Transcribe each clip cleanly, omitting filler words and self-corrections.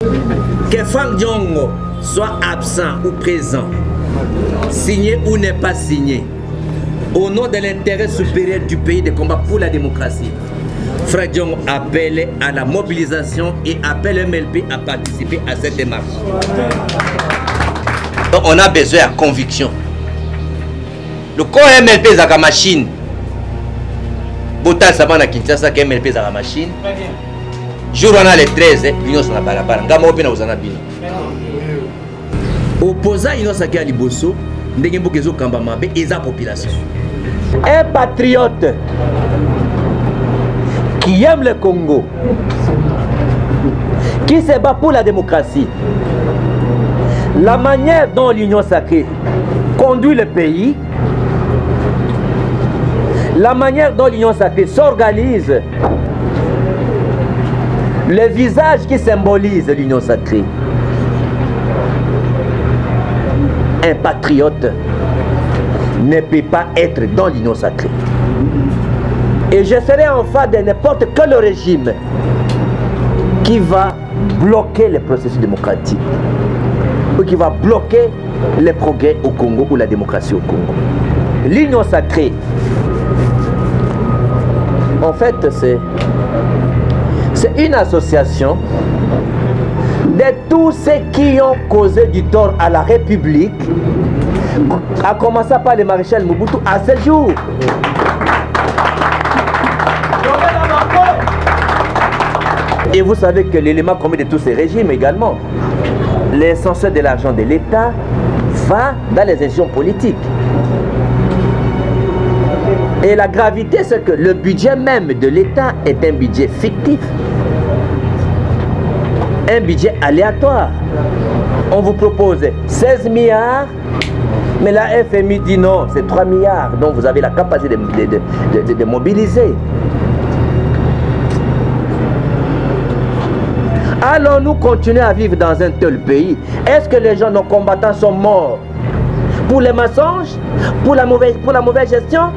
Que Franck Diongo soit absent ou présent, signé ou n'est pas signé, au nom de l'intérêt supérieur du pays de combat pour la démocratie, Franck Diongo appelle à la mobilisation et appelle MLP à participer à cette démarche. Donc on a besoin de conviction. Le corps MLP est la machine. Botal Sabana Kinshasa que MLP est la machine. Jour on a les 13, l'union sur la balabala. Ngamo pena uzana bino. Opposant l'union saki à Liboso, ndenge kezo kamba mabe eza population. Un patriote qui aime le Congo, qui se bat pour la démocratie, la manière dont l'Union sacrée conduit le pays, la manière dont l'Union sacrée s'organise, le visage qui symbolise l'Union sacrée. Un patriote ne peut pas être dans l'Union sacrée. Et je serai en face de n'importe quel régime qui va bloquer le processus démocratique ou qui va bloquer les progrès au Congo ou la démocratie au Congo. L'Union sacrée, en fait, c'est une association de tous ceux qui ont causé du tort à la République, à commencer par le maréchal Mobutu à ce jour. Et vous savez que l'élément commun de tous ces régimes également, l'essentiel de l'argent de l'État va dans les institutions politiques. Et la gravité, c'est que le budget même de l'État est un budget fictif. Un budget aléatoire. On vous propose 16 milliards, mais la FMI dit non, c'est 3 milliards. Donc vous avez la capacité de mobiliser. Allons-nous continuer à vivre dans un tel pays? Est-ce que les gens, nos combattants sont morts pour les mensonges, pour la mauvaise gestion?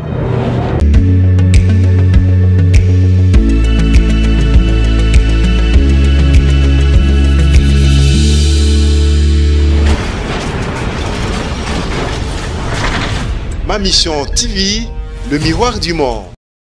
Ma Mission TV, le miroir du monde.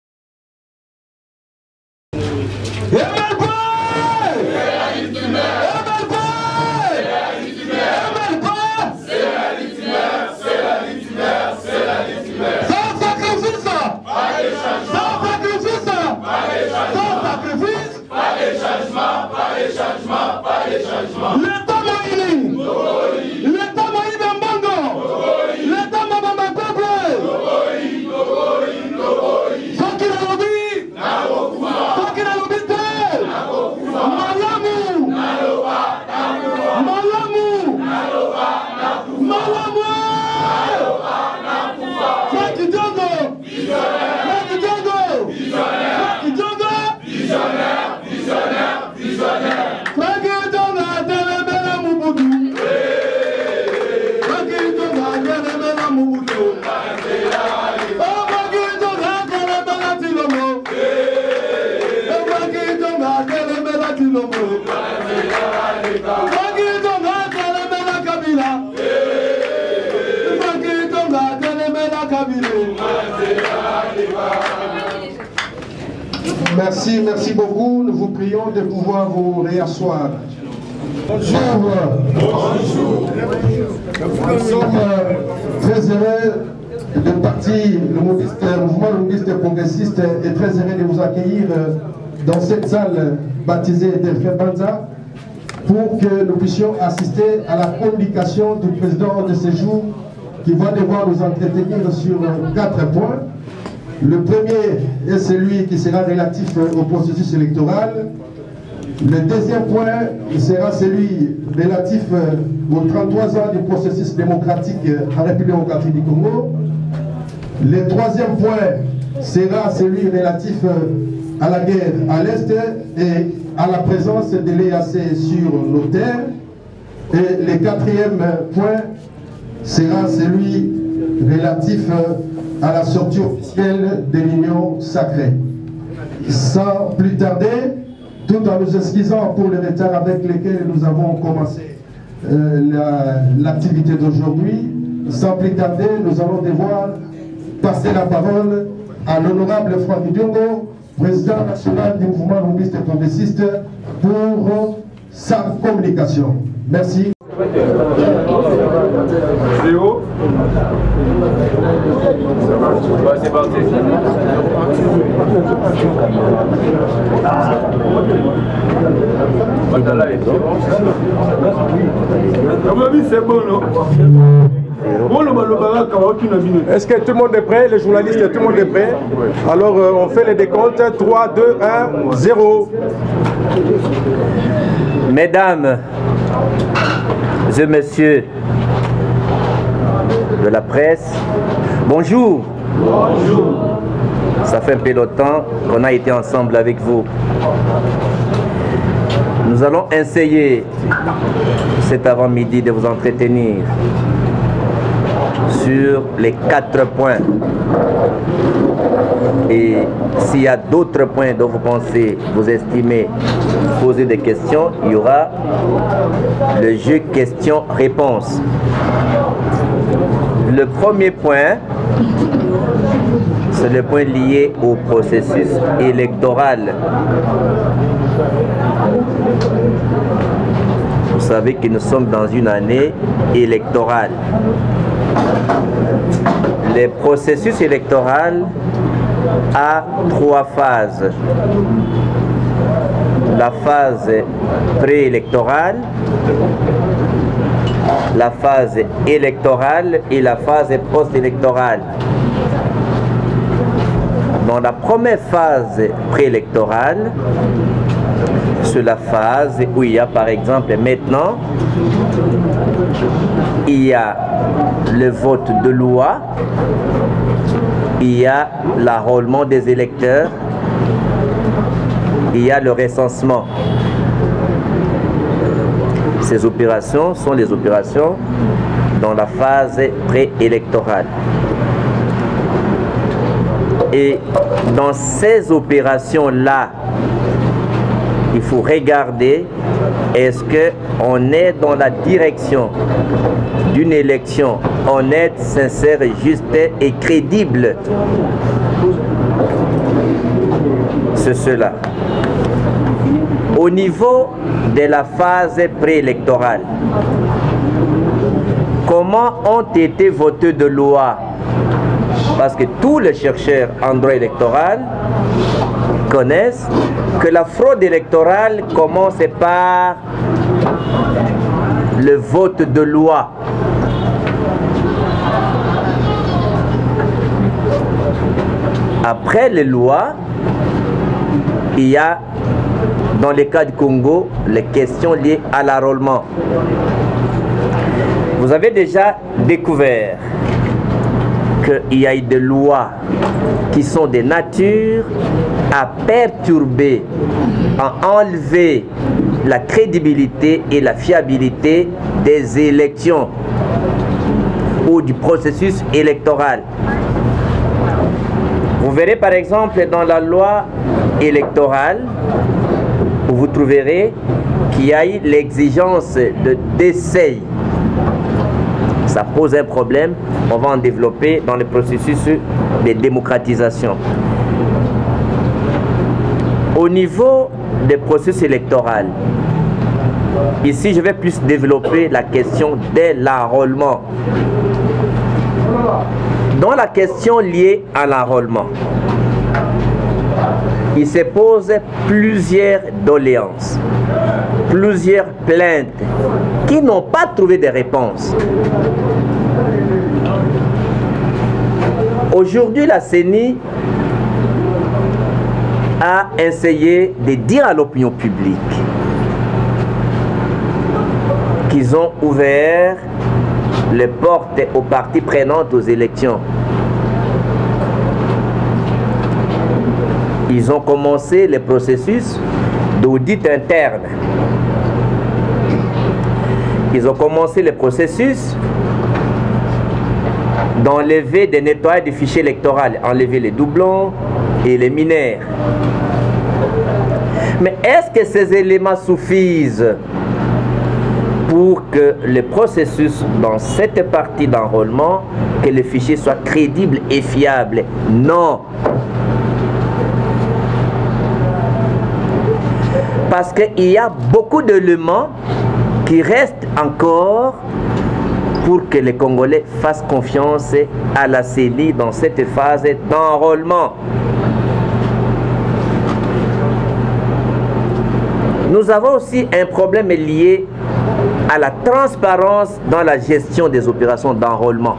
Merci beaucoup. Nous vous prions de pouvoir vous réasseoir. Bonjour. Bonjour. Nous sommes très heureux de partir, le mouvement lobbyiste progressiste est très heureux de vous accueillir dans cette salle baptisée Delphin Banza pour que nous puissions assister à la communication du président de ce jour qui va devoir nous entretenir sur 4 points. Le premier est celui qui sera relatif au processus électoral. Le deuxième point sera celui relatif aux 33 ans du processus démocratique en République démocratique du Congo. Le troisième point sera celui relatif à la guerre à l'Est et à la présence de l'EAC sur nos terres. Et le quatrième point sera celui relatif à la sortie officielle de l'Union sacrée. Sans plus tarder, tout en nous excusant pour le retard avec lequel nous avons commencé l'activité d'aujourd'hui. Sans plus tarder, nous allons devoir passer la parole à l'honorable Franck Diongo, président national du mouvement lobbyiste et progressiste, pour sa communication. Merci. Zéro. C'est parti. C'est bon, non? Est-ce que tout le monde est prêt? Les journalistes, tout le monde est prêt? Alors on fait les décomptes. 3, 2, 1, 0. Mesdames et messieurs de la presse, bonjour. Bonjour. Ça fait un peu de temps qu'on a été ensemble avec vous. Nous allons essayer cet avant-midi de vous entretenir sur les 4 points. Et s'il y a d'autres points dont vous pensez, vous estimez poser des questions, il y aura le jeu questions-réponses. Le premier point, c'est le point lié au processus électoral. Vous savez que nous sommes dans une année électorale. Le processus électoral a 3 phases. La phase préélectorale, la phase électorale et la phase post-électorale. Dans la première phase préélectorale, c'est la phase où il y a par exemple maintenant, il y a le vote de loi, il y a l'enrôlement des électeurs, il y a le recensement. Ces opérations sont les opérations dans la phase préélectorale. Et dans ces opérations-là, il faut regarder est-ce qu'on est dans la direction d'une élection honnête, sincère, juste et crédible. C'est cela. Au niveau de la phase préélectorale, comment ont été votées de lois? Parce que tous les chercheurs en droit électoral connaissent que la fraude électorale commence par le vote de loi. Après les lois, il y a, dans le cas du Congo, les questions liées à l'enrôlement. Vous avez déjà découvert qu'il y a eu des lois qui sont de nature à perturber, à enlever la crédibilité et la fiabilité des élections ou du processus électoral. Vous verrez par exemple dans la loi électorale, où vous trouverez qu'il y a eu l'exigence de décès. Ça pose un problème, on va en développer dans le processus de démocratisation. Au niveau des processus électoraux, ici je vais plus développer la question de l'enrôlement. Dans la question liée à l'enrôlement, il se pose plusieurs doléances, plusieurs plaintes qui n'ont pas trouvé de réponse. Aujourd'hui, la CENI a essayé de dire à l'opinion publique qu'ils ont ouvert les portes aux parties prenantes aux élections. Ils ont commencé le processus d'audit interne. Ils ont commencé le processus d'enlever, de nettoyer des fichiers électoraux, enlever les doublons et les mineurs. Mais est-ce que ces éléments suffisent pour que le processus dans cette partie d'enrôlement, que le fichier soit crédible et fiable? Non. Parce qu'il y a beaucoup d'éléments qui restent encore pour que les Congolais fassent confiance à la CENI dans cette phase d'enrôlement. Nous avons aussi un problème lié à la transparence dans la gestion des opérations d'enrôlement.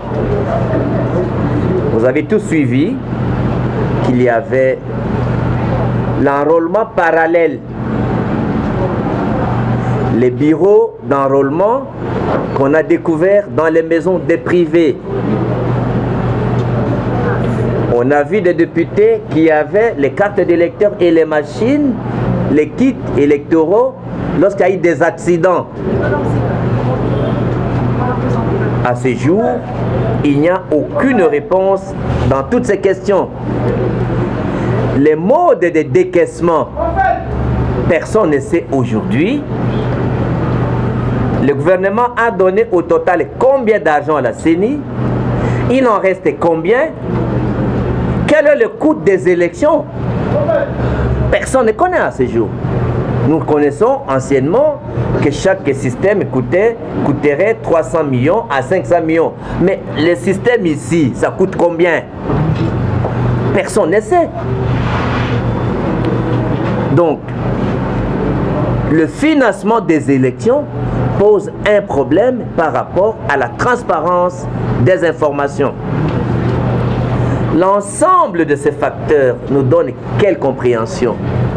Vous avez tous suivi qu'il y avait l'enrôlement parallèle. Les bureaux d'enrôlement qu'on a découverts dans les maisons des privés. On a vu des députés qui avaient les cartes d'électeurs et les machines, les kits électoraux lorsqu'il y a eu des accidents. À ce jour, il n'y a aucune réponse dans toutes ces questions. Les modes de décaissement, personne ne sait aujourd'hui. Le gouvernement a donné au total combien d'argent à la CENI? Il en reste combien? Quel est le coût des élections? Personne ne connaît à ce jour. Nous connaissons anciennement que chaque système coûterait 300 millions à 500 millions. Mais le système ici, ça coûte combien? Personne ne sait. Donc, le financement des élections pose un problème par rapport à la transparence des informations. L'ensemble de ces facteurs nous donne quelle compréhension?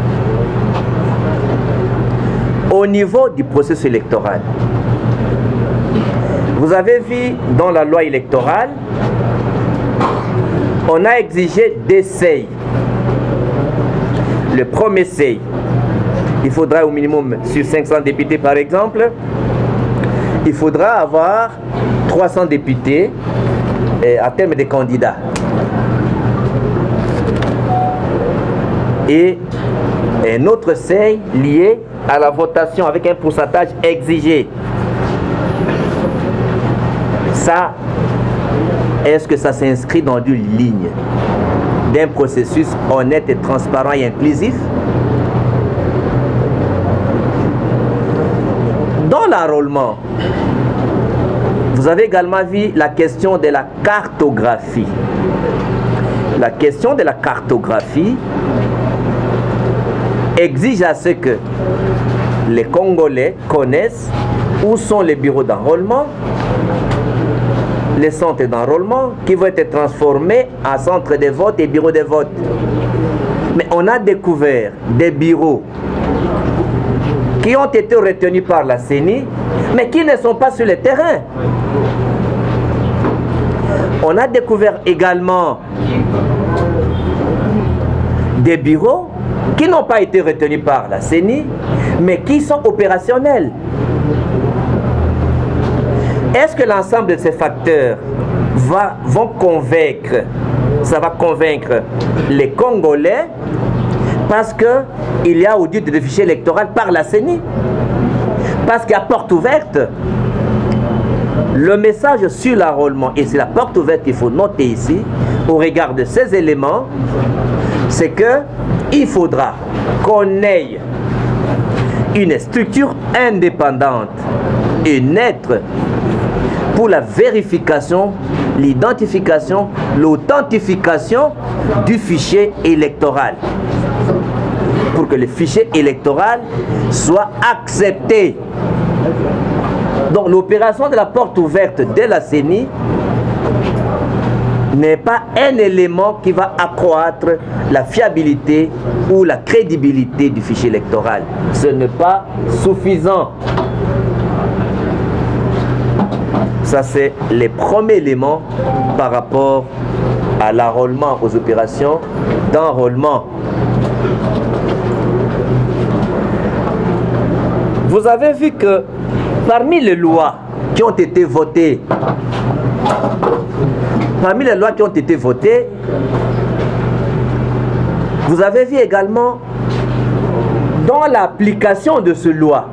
Au niveau du processus électoral, vous avez vu dans la loi électorale, on a exigé des seuils. Le premier seuil, il faudra au minimum, sur 500 députés par exemple, il faudra avoir 300 députés à terme de candidats. Et un autre seuil lié à la votation avec un pourcentage exigé. Ça, est-ce que ça s'inscrit dans une ligne d'un processus honnête et transparent et inclusif? Dans l'enrôlement, vous avez également vu la question de la cartographie. La question de la cartographie exige à ce que les Congolais connaissent où sont les bureaux d'enrôlement, les centres d'enrôlement qui vont être transformés en centres de vote et bureaux de vote. Mais on a découvert des bureaux qui ont été retenus par la CENI, mais qui ne sont pas sur le terrain. On a découvert également des bureaux qui n'ont pas été retenus par la CENI, mais qui sont opérationnels. Est-ce que l'ensemble de ces facteurs vont convaincre, ça va convaincre les Congolais, parce qu'il y a audit de fichier électoral par la CENI, parce qu'il y a porte ouverte. Le message sur l'enrôlement, et c'est la porte ouverte qu'il faut noter ici, au regard de ces éléments, c'est qu'il faudra qu'on ait une structure indépendante et neutre pour la vérification, l'identification, l'authentification du fichier électoral. Pour que le fichier électoral soit accepté. Donc l'opération de la porte ouverte de la CENI n'est pas un élément qui va accroître la fiabilité ou la crédibilité du fichier électoral. Ce n'est pas suffisant. Ça, c'est les premiers éléments par rapport à l'enrôlement, aux opérations d'enrôlement. Vous avez vu que parmi les lois qui ont été votées, vous avez vu également Dans l'application de ce loi,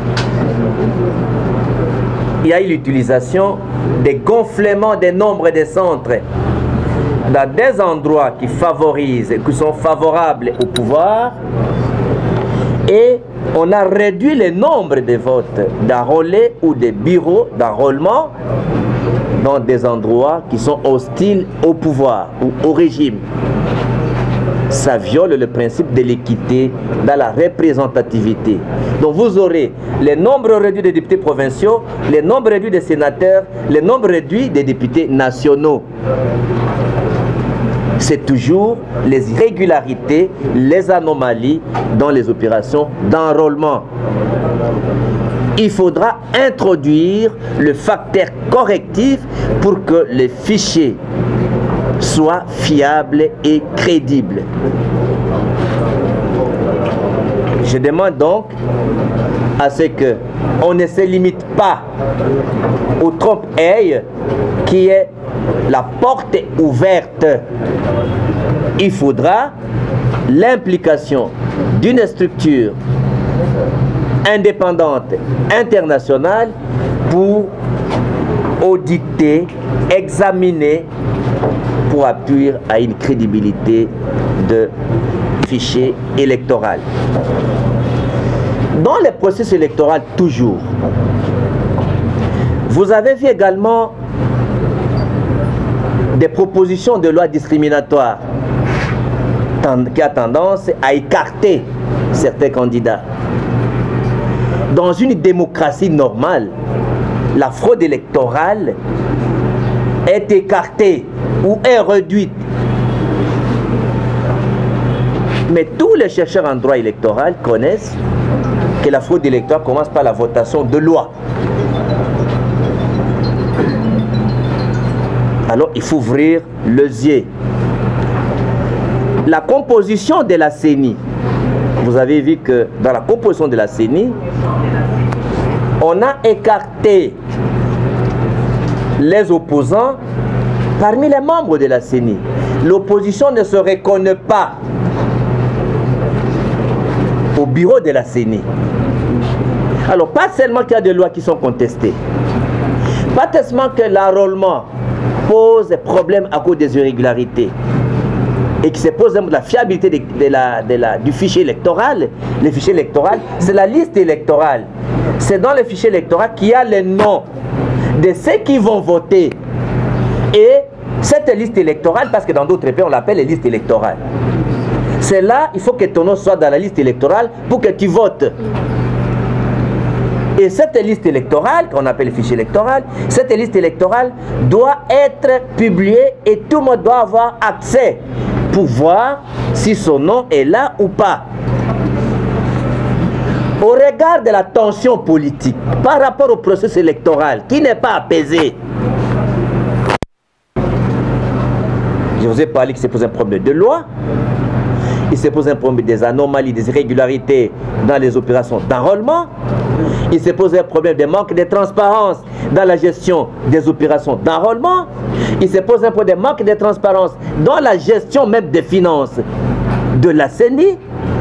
il y a eu l'utilisation des gonflements des nombres des centres dans des endroits qui favorisent, qui sont favorables au pouvoir, et on a réduit le nombre de votes d'enrôlés ou de bureaux d'enrôlement dans des endroits qui sont hostiles au pouvoir ou au régime. Ça viole le principe de l'équité dans la représentativité. Donc vous aurez les nombres réduits des députés provinciaux, les nombres réduits des sénateurs, les nombres réduits des députés nationaux. C'est toujours les irrégularités, les anomalies dans les opérations d'enrôlement. Il faudra introduire le facteur correctif pour que les fichiers soient fiables et crédibles. Je demande donc à ce qu'on ne se limite pas au trompe-œil qui est la porte ouverte. Il faudra l'implication d'une structure indépendante internationale pour auditer, examiner, pour appuyer à une crédibilité de fichier électoral. Dans les processus électoraux, toujours, vous avez vu également des propositions de loi discriminatoires qui a tendance à écarter certains candidats. Dans une démocratie normale, la fraude électorale est écartée ou est réduite. Mais tous les chercheurs en droit électoral connaissent que la fraude électorale commence par la votation de loi. Alors il faut ouvrir les yeux. La composition de la CENI, vous avez vu que dans la composition de la CENI, on a écarté les opposants parmi les membres de la CENI. L'opposition ne se reconnaît pas au bureau de la CENI. Alors, pas seulement qu'il y a des lois qui sont contestées, pas seulement que l'enrôlement pose des problèmes à cause des irrégularités et qui se pose de la fiabilité du fichier électoral. Le fichier électoral, c'est la liste électorale. C'est dans le fichier électoral qu'il y a les noms de ceux qui vont voter. Et cette liste électorale, parce que dans d'autres pays, on l'appelle les listes électorales. C'est là, il faut que ton nom soit dans la liste électorale pour que tu votes. Et cette liste électorale, qu'on appelle le fichier électoral, cette liste électorale doit être publiée et tout le monde doit avoir accès pour voir si son nom est là ou pas. Au regard de la tension politique par rapport au processus électoral qui n'est pas apaisé, je vous ai parlé qu'il s'est posé un problème de loi, il s'est posé un problème des anomalies, des irrégularités dans les opérations d'enrôlement, il s'est posé un problème de manque de transparence dans la gestion des opérations d'enrôlement, il s'est posé un problème de manque de transparence dans la gestion même des finances de la CENI.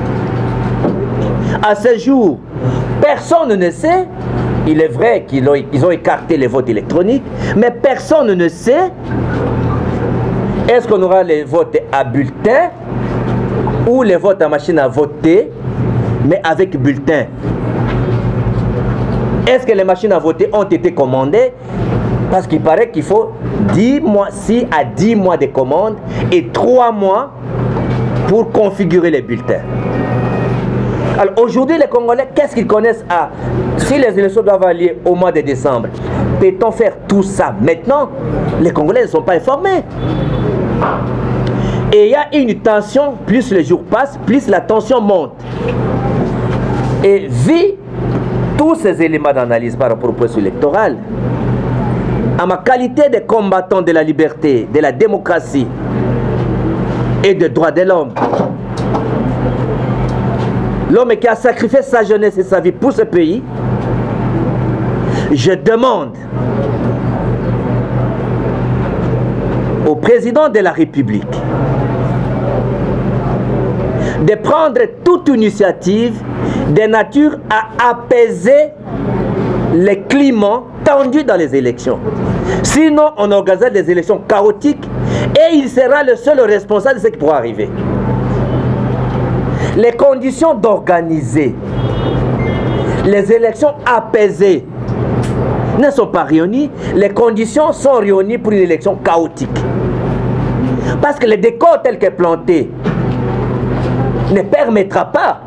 À ce jour, personne ne sait, il est vrai qu'ils ont écarté les votes électroniques, mais personne ne sait est-ce qu'on aura les votes à bulletin ou les votes à machine à voter, mais avec bulletin. Est-ce que les machines à voter ont été commandées? Parce qu'il paraît qu'il faut 10 mois, 6 à 10 mois de commandes et 3 mois pour configurer les bulletins. Alors aujourd'hui, les Congolais, qu'est-ce qu'ils connaissent à... Si les élections doivent aller au mois de décembre, peut-on faire tout ça maintenant? Les Congolais ne sont pas informés. Et il y a une tension, plus les jours passent, plus la tension monte. Et vu tous ces éléments d'analyse par rapport au processus électoral, à ma qualité de combattant de la liberté, de la démocratie et des droits de l'homme, l'homme qui a sacrifié sa jeunesse et sa vie pour ce pays, je demande au président de la République de prendre toute initiative de nature à apaiser les climats tendus dans les élections. Sinon, on organise des élections chaotiques et il sera le seul responsable de ce qui pourra arriver. Les conditions d'organiser les élections apaisées ne sont pas réunies. Les conditions sont réunies pour une élection chaotique. Parce que le décor tel que planté ne permettra pas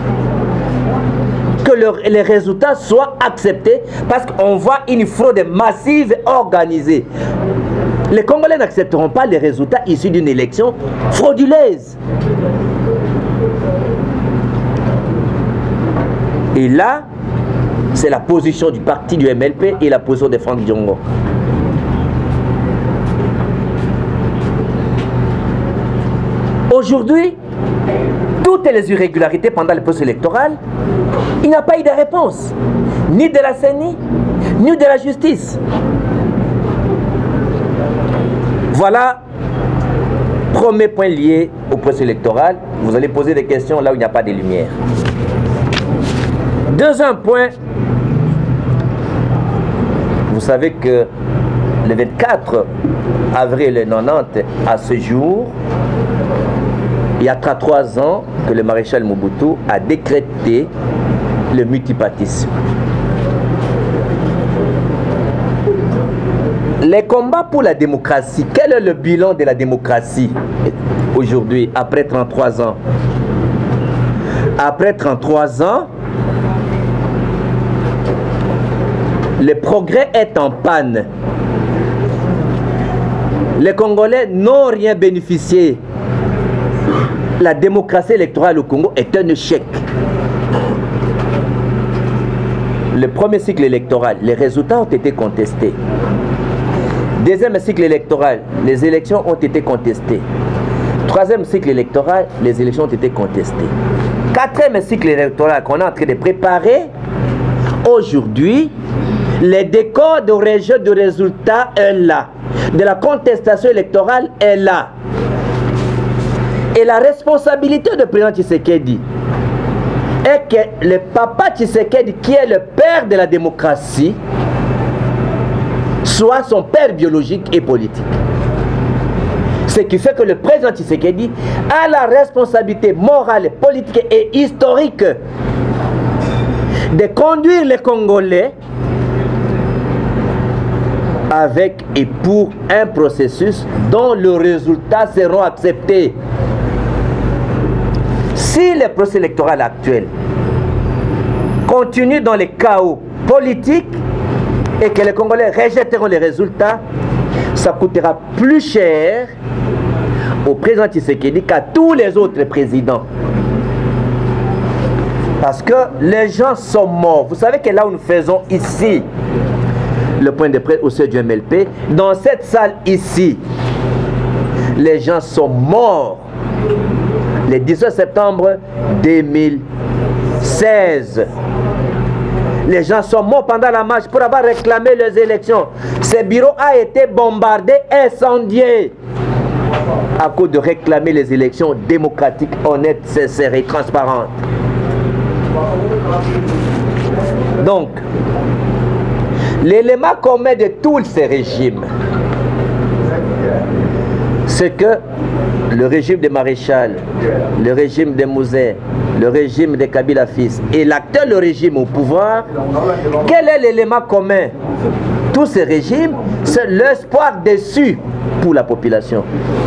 que les résultats soient acceptés parce qu'on voit une fraude massive et organisée. Les Congolais n'accepteront pas les résultats issus d'une élection frauduleuse. Et là, c'est la position du parti du MLP et la position de Franck Diongo. Aujourd'hui, toutes les irrégularités pendant le processus électoral, il n'y a pas eu de réponse, ni de la CENI, ni de la justice. Voilà, premier point lié au processus électoral. Vous allez poser des questions là où il n'y a pas de lumière. Deuxième point, vous savez que le 24 avril 90 à ce jour, il y a 3 ans que le maréchal Mobutu a décrété le multipartisme. Les combats pour la démocratie, quel est le bilan de la démocratie aujourd'hui, après 33 ans? Après 33 ans, le progrès est en panne. Les Congolais n'ont rien bénéficié. La démocratie électorale au Congo est un échec. Le premier cycle électoral, les résultats ont été contestés. Deuxième cycle électoral, les élections ont été contestées. Troisième cycle électoral, les élections ont été contestées. Quatrième cycle électoral qu'on est en train de préparer, aujourd'hui, le décor de rejet de résultats est là. De la contestation électorale est là. Et la responsabilité du président Tshisekedi est que le papa Tshisekedi, qui est le père de la démocratie, soit son père biologique et politique. Ce qui fait que le président Tshisekedi a la responsabilité morale, politique et historique de conduire les Congolais avec et pour un processus dont les résultats seront acceptés. Si le processus électoral actuel continue dans les chaos politiques et que les Congolais rejetteront les résultats, ça coûtera plus cher au président Tshisekedi qu'à tous les autres présidents. Parce que les gens sont morts. Vous savez que là où nous faisons ici le point de presse au sein du MLP, dans cette salle ici, les gens sont morts. Le 17 septembre 2016. Les gens sont morts pendant la marche pour avoir réclamé les élections. Ce bureau a été bombardé, incendié à cause de réclamer les élections démocratiques, honnêtes, sincères et transparentes. Donc, l'élément commun de tous ces régimes, c'est que le régime de Maréchal, le régime de Mouzé, le régime de Kabila fils et l'actuel régime au pouvoir, quel est l'élément commun? Tous ces régimes, c'est l'espoir déçu pour la population.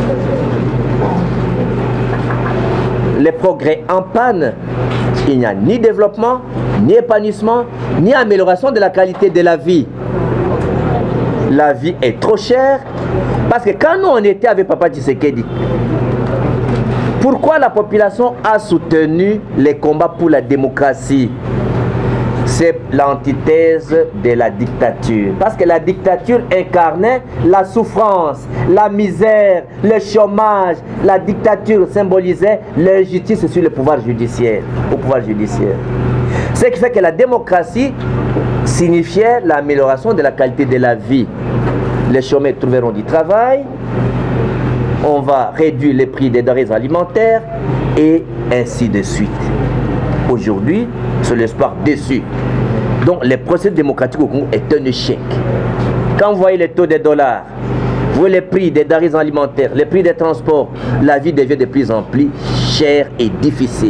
Les progrès en panne, il n'y a ni développement, ni épanouissement, ni amélioration de la qualité de la vie. La vie est trop chère, parce que quand nous on était avec Papa Tshisekedi, pourquoi la population a soutenu les combats pour la démocratie? C'est l'antithèse de la dictature. Parce que la dictature incarnait la souffrance, la misère, le chômage. La dictature symbolisait l'injustice sur le pouvoir judiciaire, au pouvoir judiciaire. Ce qui fait que la démocratie signifiait l'amélioration de la qualité de la vie. Les chômeurs trouveront du travail, on va réduire les prix des denrées alimentaires et ainsi de suite. Aujourd'hui, C'est l'espoir déçu. Donc, le processus démocratique au Congo est un échec. Quand vous voyez les taux des dollars, vous voyez les prix des denrées alimentaires, les prix des transports, la vie devient de plus en plus chère et difficile.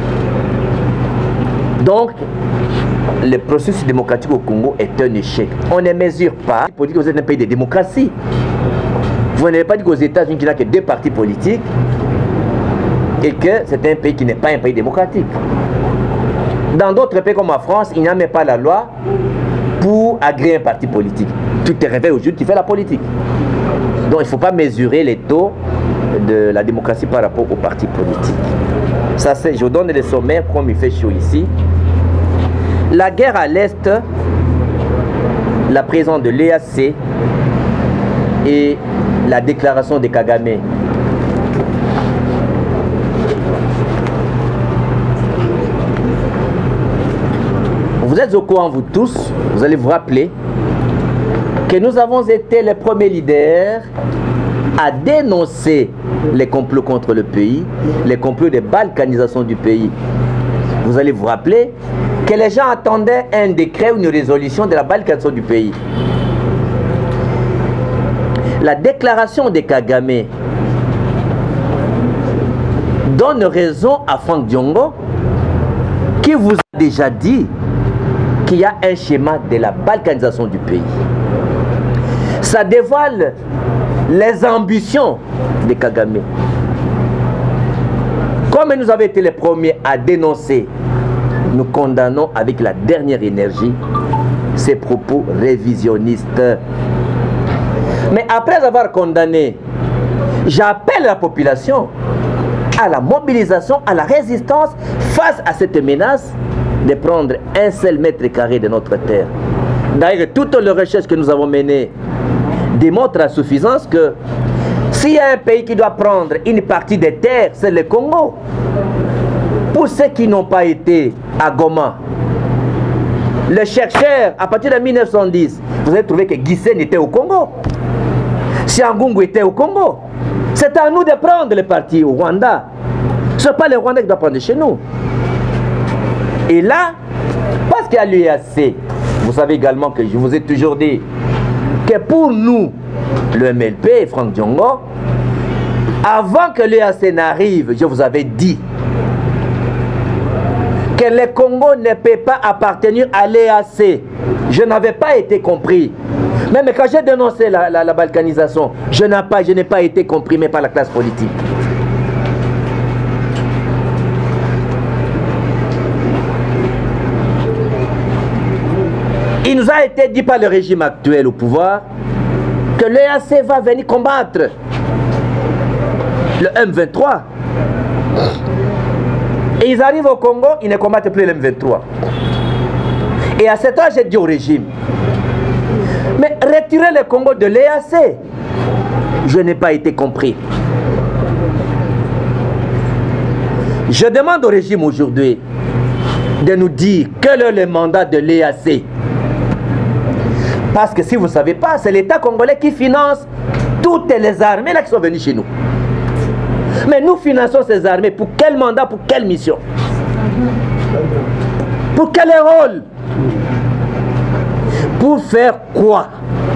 Donc, le processus démocratique au Congo est un échec. On ne mesure pas pour dire que vous êtes un pays de démocratie. Vous n'avez pas dit qu'aux États-Unis, il n'y a que 2 partis politiques et que c'est un pays qui n'est pas un pays démocratique. Dans d'autres pays comme la France, il n'y a même pas la loi pour agréer un parti politique. Tu te réveilles aujourd'hui, tu fais la politique. Donc il ne faut pas mesurer les taux de la démocratie par rapport aux partis politiques. Ça c'est, je donne les sommaires comme il fait chaud ici. La guerre à l'Est, la présence de l'EAC et la déclaration de Kagame. Vous êtes au courant, vous tous, vous allez vous rappeler que nous avons été les premiers leaders à dénoncer les complots contre le pays, les complots de balkanisation du pays. Vous allez vous rappeler que les gens attendaient un décret ou une résolution de la balkanisation du pays. La déclaration de Kagame donne raison à Franck Diongo qui vous a déjà dit qu'il y a un schéma de la balkanisation du pays. Ça dévoile les ambitions de Kagame. Comme nous avons été les premiers à dénoncer, nous condamnons avec la dernière énergie ces propos révisionnistes. Mais après avoir condamné, j'appelle la population à la mobilisation, à la résistance face à cette menace de prendre un seul mètre carré de notre terre. D'ailleurs, toutes les recherches que nous avons menées démontrent à suffisance que s'il y a un pays qui doit prendre une partie des terres, c'est le Congo. Pour ceux qui n'ont pas été à Goma, les chercheurs, à partir de 1910, vous avez trouvé que Gisenyi était au Congo. Siangungu était au Congo. C'est à nous de prendre les parties au Rwanda. Ce n'est pas le Rwanda qui doit prendre chez nous. Et là, parce qu'il y a l'UAC, vous savez également que je vous ai toujours dit que pour nous, le MLP et Franck Diongo, avant que l'UAC n'arrive, je vous avais dit que le Congo ne peut pas appartenir à l'EAC. Je n'avais pas été compris. Même quand j'ai dénoncé la balkanisation, je n'ai pas été comprimé par la classe politique. Il nous a été dit par le régime actuel au pouvoir que l'EAC va venir combattre le M23. Et ils arrivent au Congo, ils ne combattent plus le M23. Et à cet âge, j'ai dit au régime, mais retirez le Congo de l'EAC. Je n'ai pas été compris. Je demande au régime aujourd'hui de nous dire quel est le mandat de l'EAC. Parce que si vous ne savez pas, c'est l'État congolais qui finance toutes les armées là qui sont venues chez nous. Mais nous finançons ces armées pour quel mandat, pour quelle mission? Pour quel rôle? Pour faire quoi?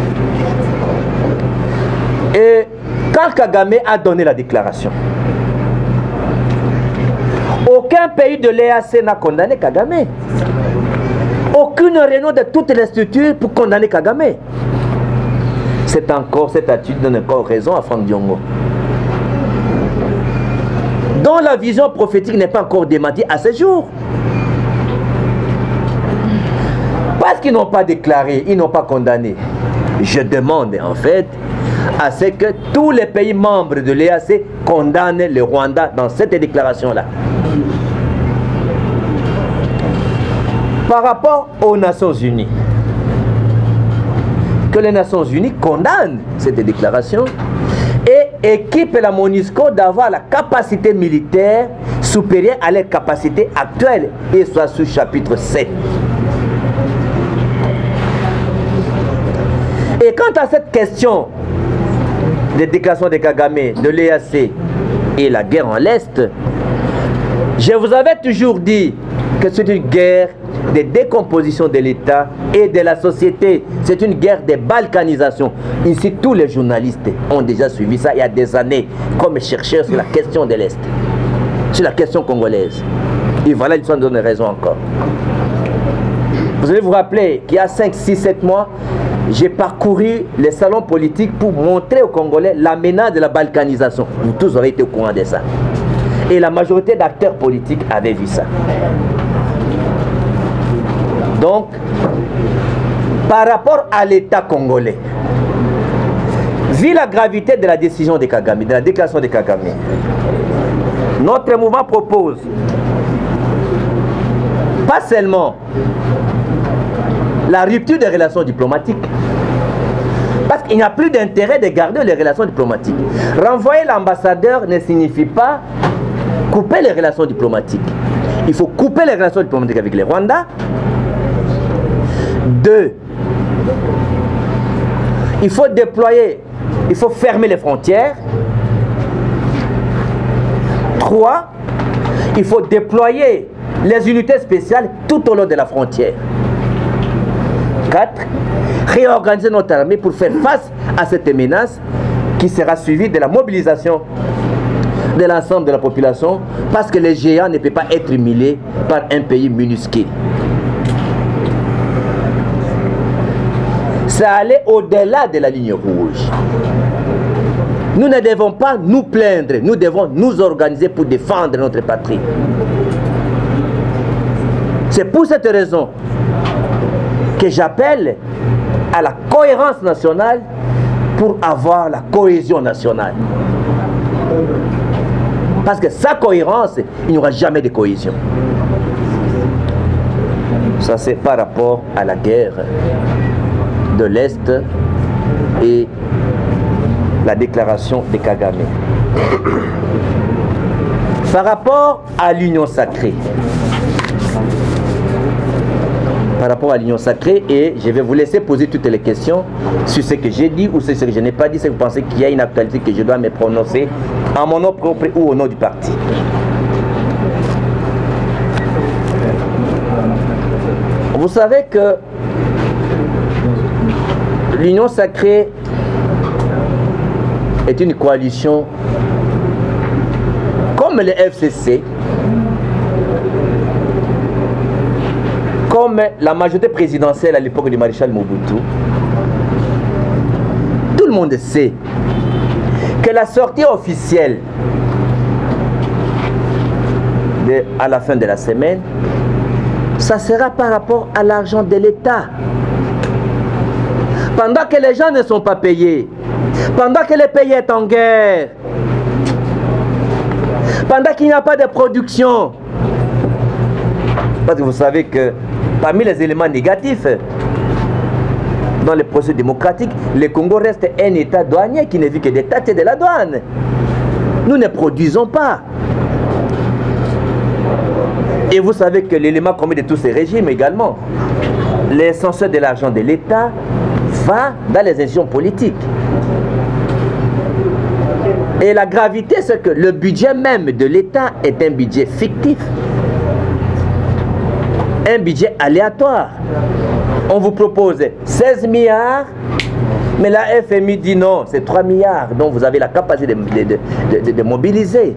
Et quand Kagame a donné la déclaration, aucun pays de l'EAC n'a condamné Kagame. Aucune réunion de toutes les structures pour condamner Kagame. C'est encore, cette attitude donne encore raison à Franck Diongo, dont la vision prophétique n'est pas encore démentie à ce jour. Parce qu'ils n'ont pas déclaré, ils n'ont pas condamné. Je demande en fait à ce que tous les pays membres de l'EAC condamnent le Rwanda dans cette déclaration-là. Par rapport aux Nations Unies, que les Nations Unies condamnent cette déclaration et équipent la MONUSCO d'avoir la capacité militaire supérieure à leur capacité actuelle, et soit sous chapitre 7. Et quant à cette question des déclarations de Kagame, de l'EAC et la guerre en l'Est, je vous avais toujours dit que c'est une guerre de décomposition de l'État et de la société. C'est une guerre de balkanisation. Ici, tous les journalistes ont déjà suivi ça il y a des années, comme chercheurs sur la question de l'Est, sur la question congolaise. Et voilà, ils nous donnent raison encore. Vous allez vous rappeler qu'il y a 5, 6, 7 mois, j'ai parcouru les salons politiques pour montrer aux Congolais la menace de la balkanisation. Vous tous aurez été au courant de ça. Et la majorité d'acteurs politiques avaient vu ça. Donc, par rapport à l'État congolais, vu la gravité de la décision de Kagame, de la déclaration de Kagame, notre mouvement propose pas seulement la rupture des relations diplomatiques, parce qu'il n'y a plus d'intérêt de garder les relations diplomatiques. Renvoyer l'ambassadeur ne signifie pas couper les relations diplomatiques. Il faut couper les relations diplomatiques avec les Rwandais. 2, il faut déployer, il faut fermer les frontières. 3, il faut déployer les unités spéciales tout au long de la frontière. 4, réorganiser notre armée pour faire face à cette menace qui sera suivie de la mobilisation de l'ensemble de la population, parce que les géants ne peuvent pas être humiliés par un pays minuscule. Ça allait au-delà de la ligne rouge. Nous ne devons pas nous plaindre, nous devons nous organiser pour défendre notre patrie. C'est pour cette raison que j'appelle à la cohérence nationale pour avoir la cohésion nationale. Parce que sans cohérence, il n'y aura jamais de cohésion. Ça, c'est par rapport à la guerre de l'Est et la déclaration de Kagame. Par rapport à l'union sacrée, et je vais vous laisser poser toutes les questions sur ce que j'ai dit ou sur ce que je n'ai pas dit, si vous pensez qu'il y a une actualité que je dois me prononcer en mon nom propre ou au nom du parti. Vous savez que l'union sacrée est une coalition comme le FCC, comme la majorité présidentielle à l'époque du maréchal Mobutu. Tout le monde sait que la sortie officielle à la fin de la semaine, ça sera par rapport à l'argent de l'État. Pendant que les gens ne sont pas payés, pendant que le pays est en guerre, pendant qu'il n'y a pas de production. Parce que vous savez que parmi les éléments négatifs dans le processus démocratique, le Congo reste un État douanier qui ne vit que des taxes et de la douane. Nous ne produisons pas. Et vous savez que l'élément commun de tous ces régimes également, l'essentiel de l'argent de l'État va dans les institutions politiques. Et la gravité, c'est que le budget même de l'État est un budget fictif. Un budget aléatoire. On vous propose 16 milliards, mais la FMI dit non, c'est 3 milliards. Donc vous avez la capacité de mobiliser.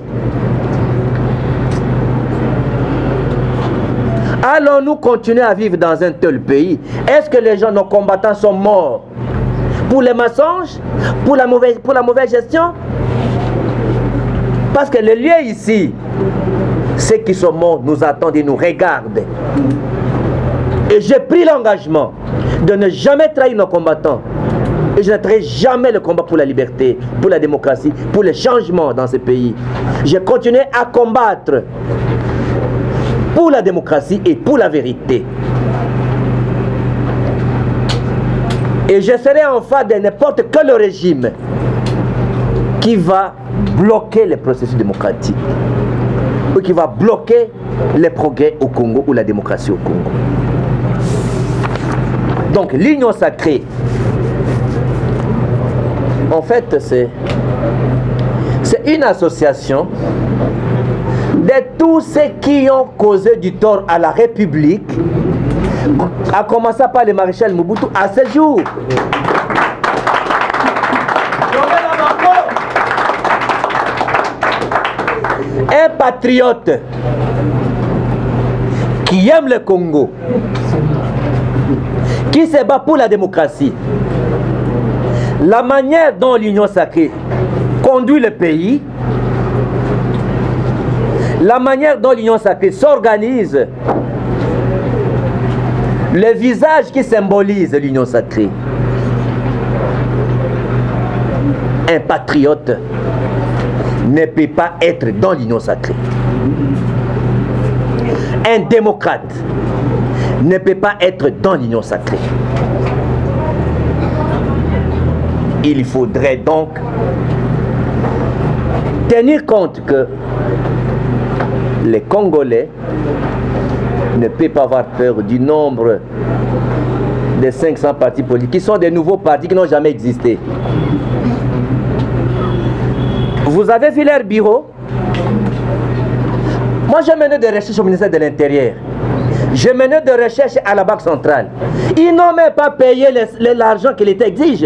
Allons-nous continuer à vivre dans un tel pays? Est-ce que les gens, nos combattants, sont morts pour les mensonges, pour la mauvaise gestion? Parce que les lieux ici, ceux qui sont morts nous attendent et nous regardent. Et j'ai pris l'engagement de ne jamais trahir nos combattants. Et je ne trahirai jamais le combat pour la liberté, pour la démocratie, pour le changement dans ce pays. Je continuerai à combattre pour la démocratie et pour la vérité. Et je serai en face de n'importe quel régime qui va bloquer le processus démocratique ou qui va bloquer les progrès au Congo ou la démocratie au Congo. Donc l'union sacrée, en fait, c'est une association de tous ceux qui ont causé du tort à la République, à commencer par le maréchal Mobutu, à ce jour. Un patriote qui aime le Congo, qui se bat pour la démocratie, la manière dont l'Union sacrée conduit le pays, la manière dont l'Union sacrée s'organise, le visage qui symbolise l'Union sacrée. Un patriote ne peut pas être dans l'Union sacrée. Un démocrate ne peut pas être dans l'Union sacrée. Il faudrait donc tenir compte que les Congolais ne peuvent pas avoir peur du nombre des 500 partis politiques, qui sont des nouveaux partis qui n'ont jamais existé. Vous avez vu leur bureau? Moi, j'ai mené des recherches au ministère de l'Intérieur. J'ai mené des recherches à la Banque centrale. Ils n'ont même pas payé l'argent que l'État exige.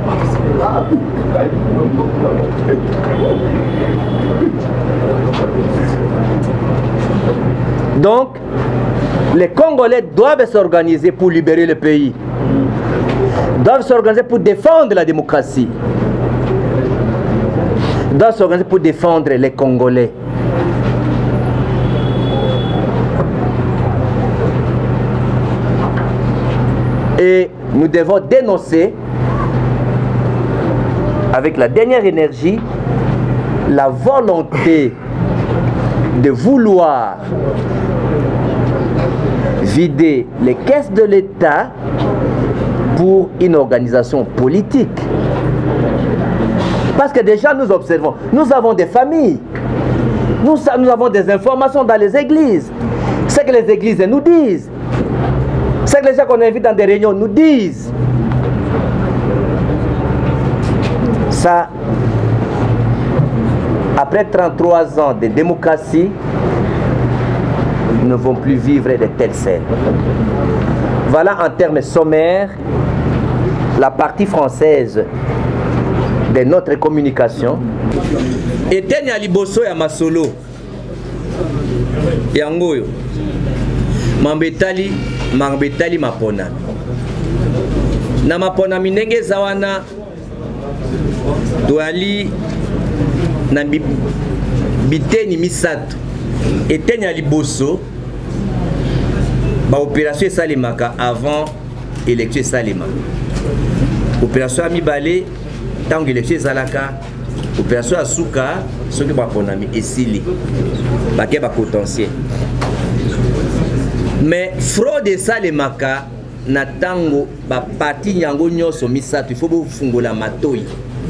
Donc, les Congolais doivent s'organiser pour libérer le pays. Doivent s'organiser pour défendre la démocratie. Doivent s'organiser pour défendre les Congolais. Et nous devons dénoncer avec la dernière énergie la volonté de vouloir vider les caisses de l'État pour une organisation politique. Parce que déjà nous observons, nous avons des familles, nous avons des informations dans les églises, ce que les églises nous disent, ce que les gens qu'on invite dans des réunions nous disent. Ça, après 33 ans de démocratie, nous ne vont plus vivre de telles scènes. Voilà en termes sommaires la partie française de notre communication. Eteni ya liboso ya masolo yangoyo mambetali mapona na mapona minenge zawana doali na biteni misato. Eteni ya liboso ba opération esalemaka avant élection esalema. Opération amibale tant que élection ezalaka, opération asuka soki baponami esili bake ba potentiel. Mais fraude esalemaka na tango ba parti nyango nyoso misato, il faut bofungola matoi.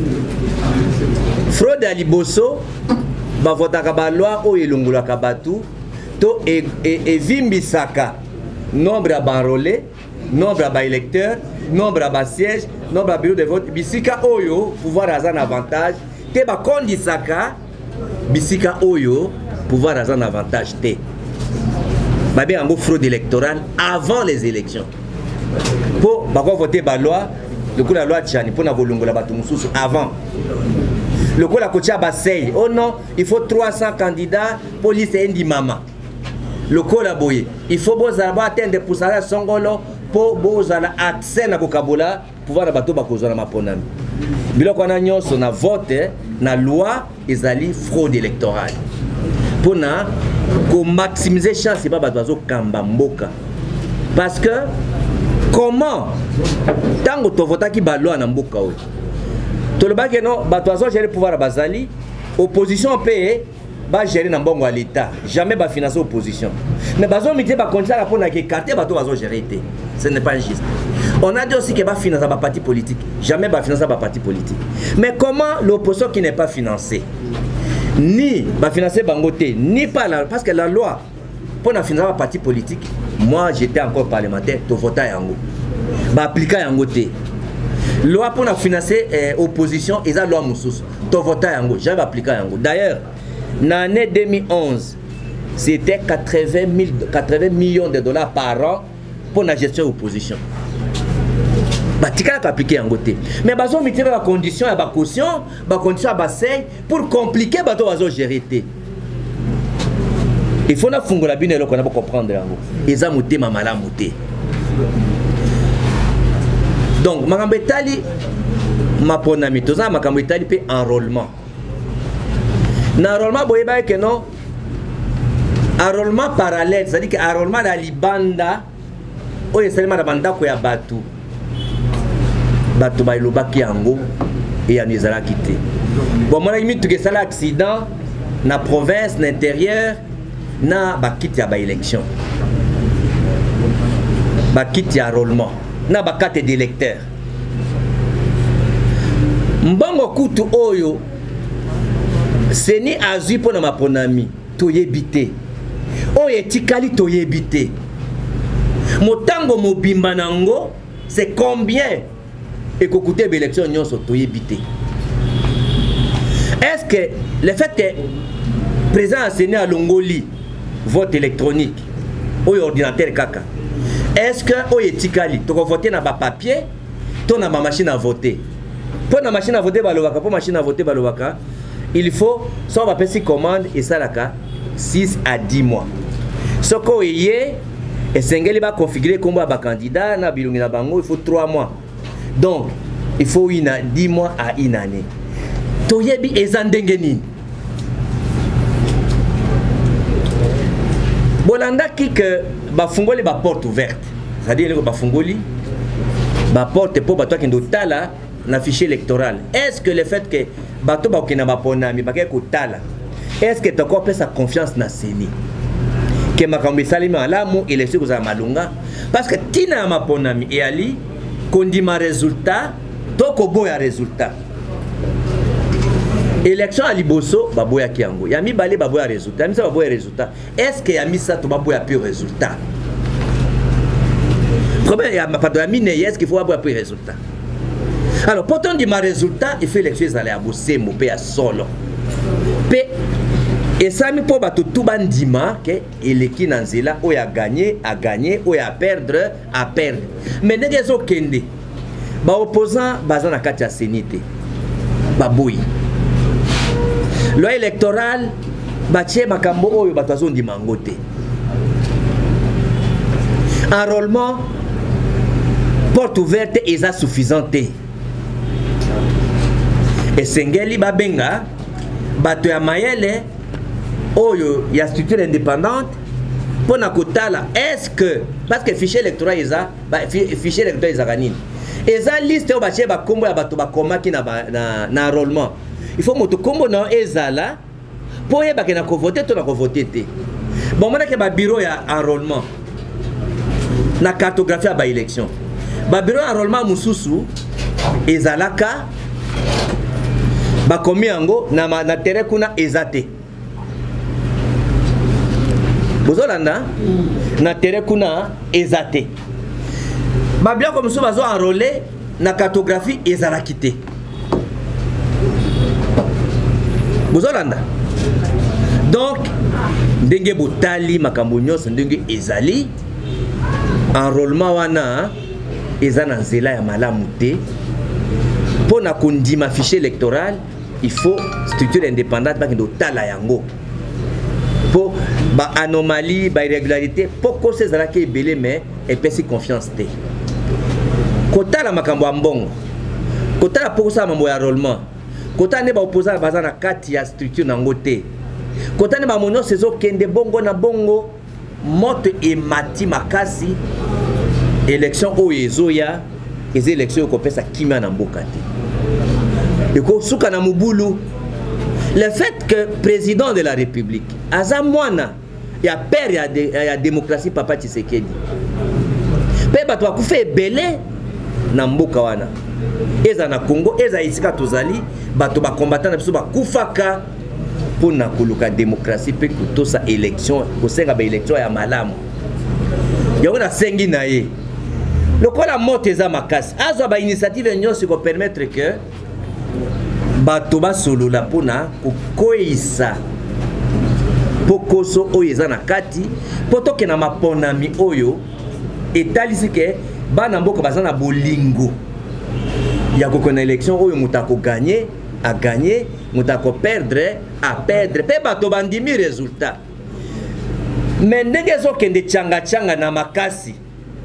Fraude ya liboso ba votaka ba loi o elongolaka batu to evimbisaka nombre ya banrôlé, nombre ya électeurs, nombre ya sièges, nombre ya bureau de vote. Bisika oyo pouvoir azan avantage te ba kondisaka bisika oyo pouvoir azan avantage te. Babe yango fraude électorale avant les élections. Pour bako voter ba loi, le coup la loi tchani pour na bolongola batu mususu avant. Le coup la kotia basei. Oh non, il faut 300 candidats pour liste indi mama. Le coup la boye. Il faut bozala atteindre pour ça songolo pour bozala accès na kokabola pouvoir na bato bakozala maponami. Biloko na nyonso na vote na loi ezali fraude électorale. Pour na ko maximiser chance pas bato kamba mboka. Parce que comment tango to vota ki ba loi na mboka oyo. To le baki non bato gérer pouvoir bazali opposition paye ba gérer na mbongo à l'état, jamais ba financer opposition. Mais bazo mité ba contrat pour na écarter bato bazo gérer té. Ce n'est pas juste. On a dit aussi que ba financer ba parti politique, jamais ba financer ba parti politique. Mais comment l'opposition qui n'est pas financée ni ba financer bangoté, ni pas la, parce que la loi pour na financer ba parti politique, moi j'étais encore parlementaire, to vota yango. Ba appliquer yango té. Loi pour na financer opposition, et ça loi mususu. To vota yango, j'avais appliqué yango. D'ailleurs, dans l'année 2011, c'était 80 millions de dollars par an pour la gestion de l'opposition. Batika appliqué en côté. Mais bazo mettre la condition à la caution, la condition à bassin pour compliquer bateau bazo gérer. Il faut na fungola bine lo kona comprendre yango. Eza muté mamala muté. Donc makambo etali mapona mitoza makambo etali pe enrôlement. Na enrôlement boyeba que non enrôlement parallèle, c'est-à-dire que enrôlement na libanda oyo esalema na bandako ya batu. Bato bailobaki yango et ya ezalaki te. Bon mona kimi tukesala accident na province na intérieur na bakiti ya ba élection. Bakiti ya enrôlement na bakate d'électeur. Mbongo kutu oyo seni azui pona maponami toyebite. Oyo etikali toyebite. Motango mobimba nango c'est combien et qu'écouter l'élection nous sommes évité. Est-ce que le fait que le président a enseigné à Longoli vote électronique ou ordinateur kaka, est-ce que au etikali tu vas voter dans papier, tu as ma machine à voter. Pour la machine à voter balowaka, pour machine à voter balowaka, il faut soit on va passer commande et ça là 6 à 10 mois. Ce qu'on est et Sengeli va configurer comme un candidat na bilungi na bango, il faut 3 mois. Donc, il faut 10 mois à une année. Toyebi ezandengeni. Bolanda qui que bafungoli ba porte ouverte. C'est-à-dire que bafungoli ba porte pour bato qui ndotala na fichier électoral. Est-ce que le fait que bato ba okina ba ponami ba ko tala, est-ce que tu as encore sa confiance na seni? Que makambi salima alamu élection ko za malunga parce que tina ma ponami et ali kondima résultat toko boya résultat élection à liboso baboya kiango yami balé baboya résultat yami sa baboya résultat est-ce que yami sa to baboya pire résultat problème ya pas de yami ne est-ce qu'il faut baboya pire résultat alors pourtant di ma résultat il fait élection aller à bosser mo pe ya solo pe et ça mi po bato tout bandima que eleki nanzela o ya gagner o ya perdre à perdre mais negezo kende ba opposant bazana kati ya senité baboyi loi électorale batie makambo oyo bato azondima ngo te enrôlement porte ouverte eza suffisante et sengeli babenga bato ya mayele oyo ya structure indépendante pour na kotala est-ce que parce que fichier électoral eza fichier électoral eza kanini eza liste o batie ba kombo ya bato bakomaki na enrôlement il faut moto kombo na ezala pour yeba ke na ko voter to na ko voter te bon mona ke ba bureau ya enrôlement na cartographie ya ba élection ba bureau ya enrôlement mususu ezalaka ba komi yango na terrain kuna ezate bozolanda na terrain kuna ezate ba bien comme ça bazo enrôler na cartographie ezalaki te bozolanda donc ndenge botali makambo nyonso ndenge ezali enrôlement wana eza na nzela ya malamu te pour na kondima fichier électoral il faut structure indépendante ba kendo tala yango pour ba anomalie ba irrégularité poko sezalaki ebele mais epesi confiance te kotala makambo ya mbongo kotala poko sa mambo ya enrôlement kotala ne ba opposant baza na kati ya structure nango te kotala ba monyo sezo kende bongo na bongo moto emati makasi élection oyo ezoya eza élection okopesa kimia na mboka te eko suka na mubulu le fait que président de la République aza mwana ya père ya démocratie Papa Tshisekedi pe bato akufa ebele na mboka wana eza na Congo eza isika tozali bato ba combattant na biso bakufaka pona koluka démocratie pe kutosa élection kosenga ba élection ya malamu yango na sengi na ye lokola moto eza makasi azwa ba initiative nyonso ko permettre que bato ba solola pona kokoisa pokoso oyo eza na kati po tokena maponami oyo etalisi ke bana mboka baza na bolingo ya kokona élection oyo moto akoganye aganye, moto akoperdre aperdre pe bato bandimi résultat. Mais ndenge ezokende changa na makasi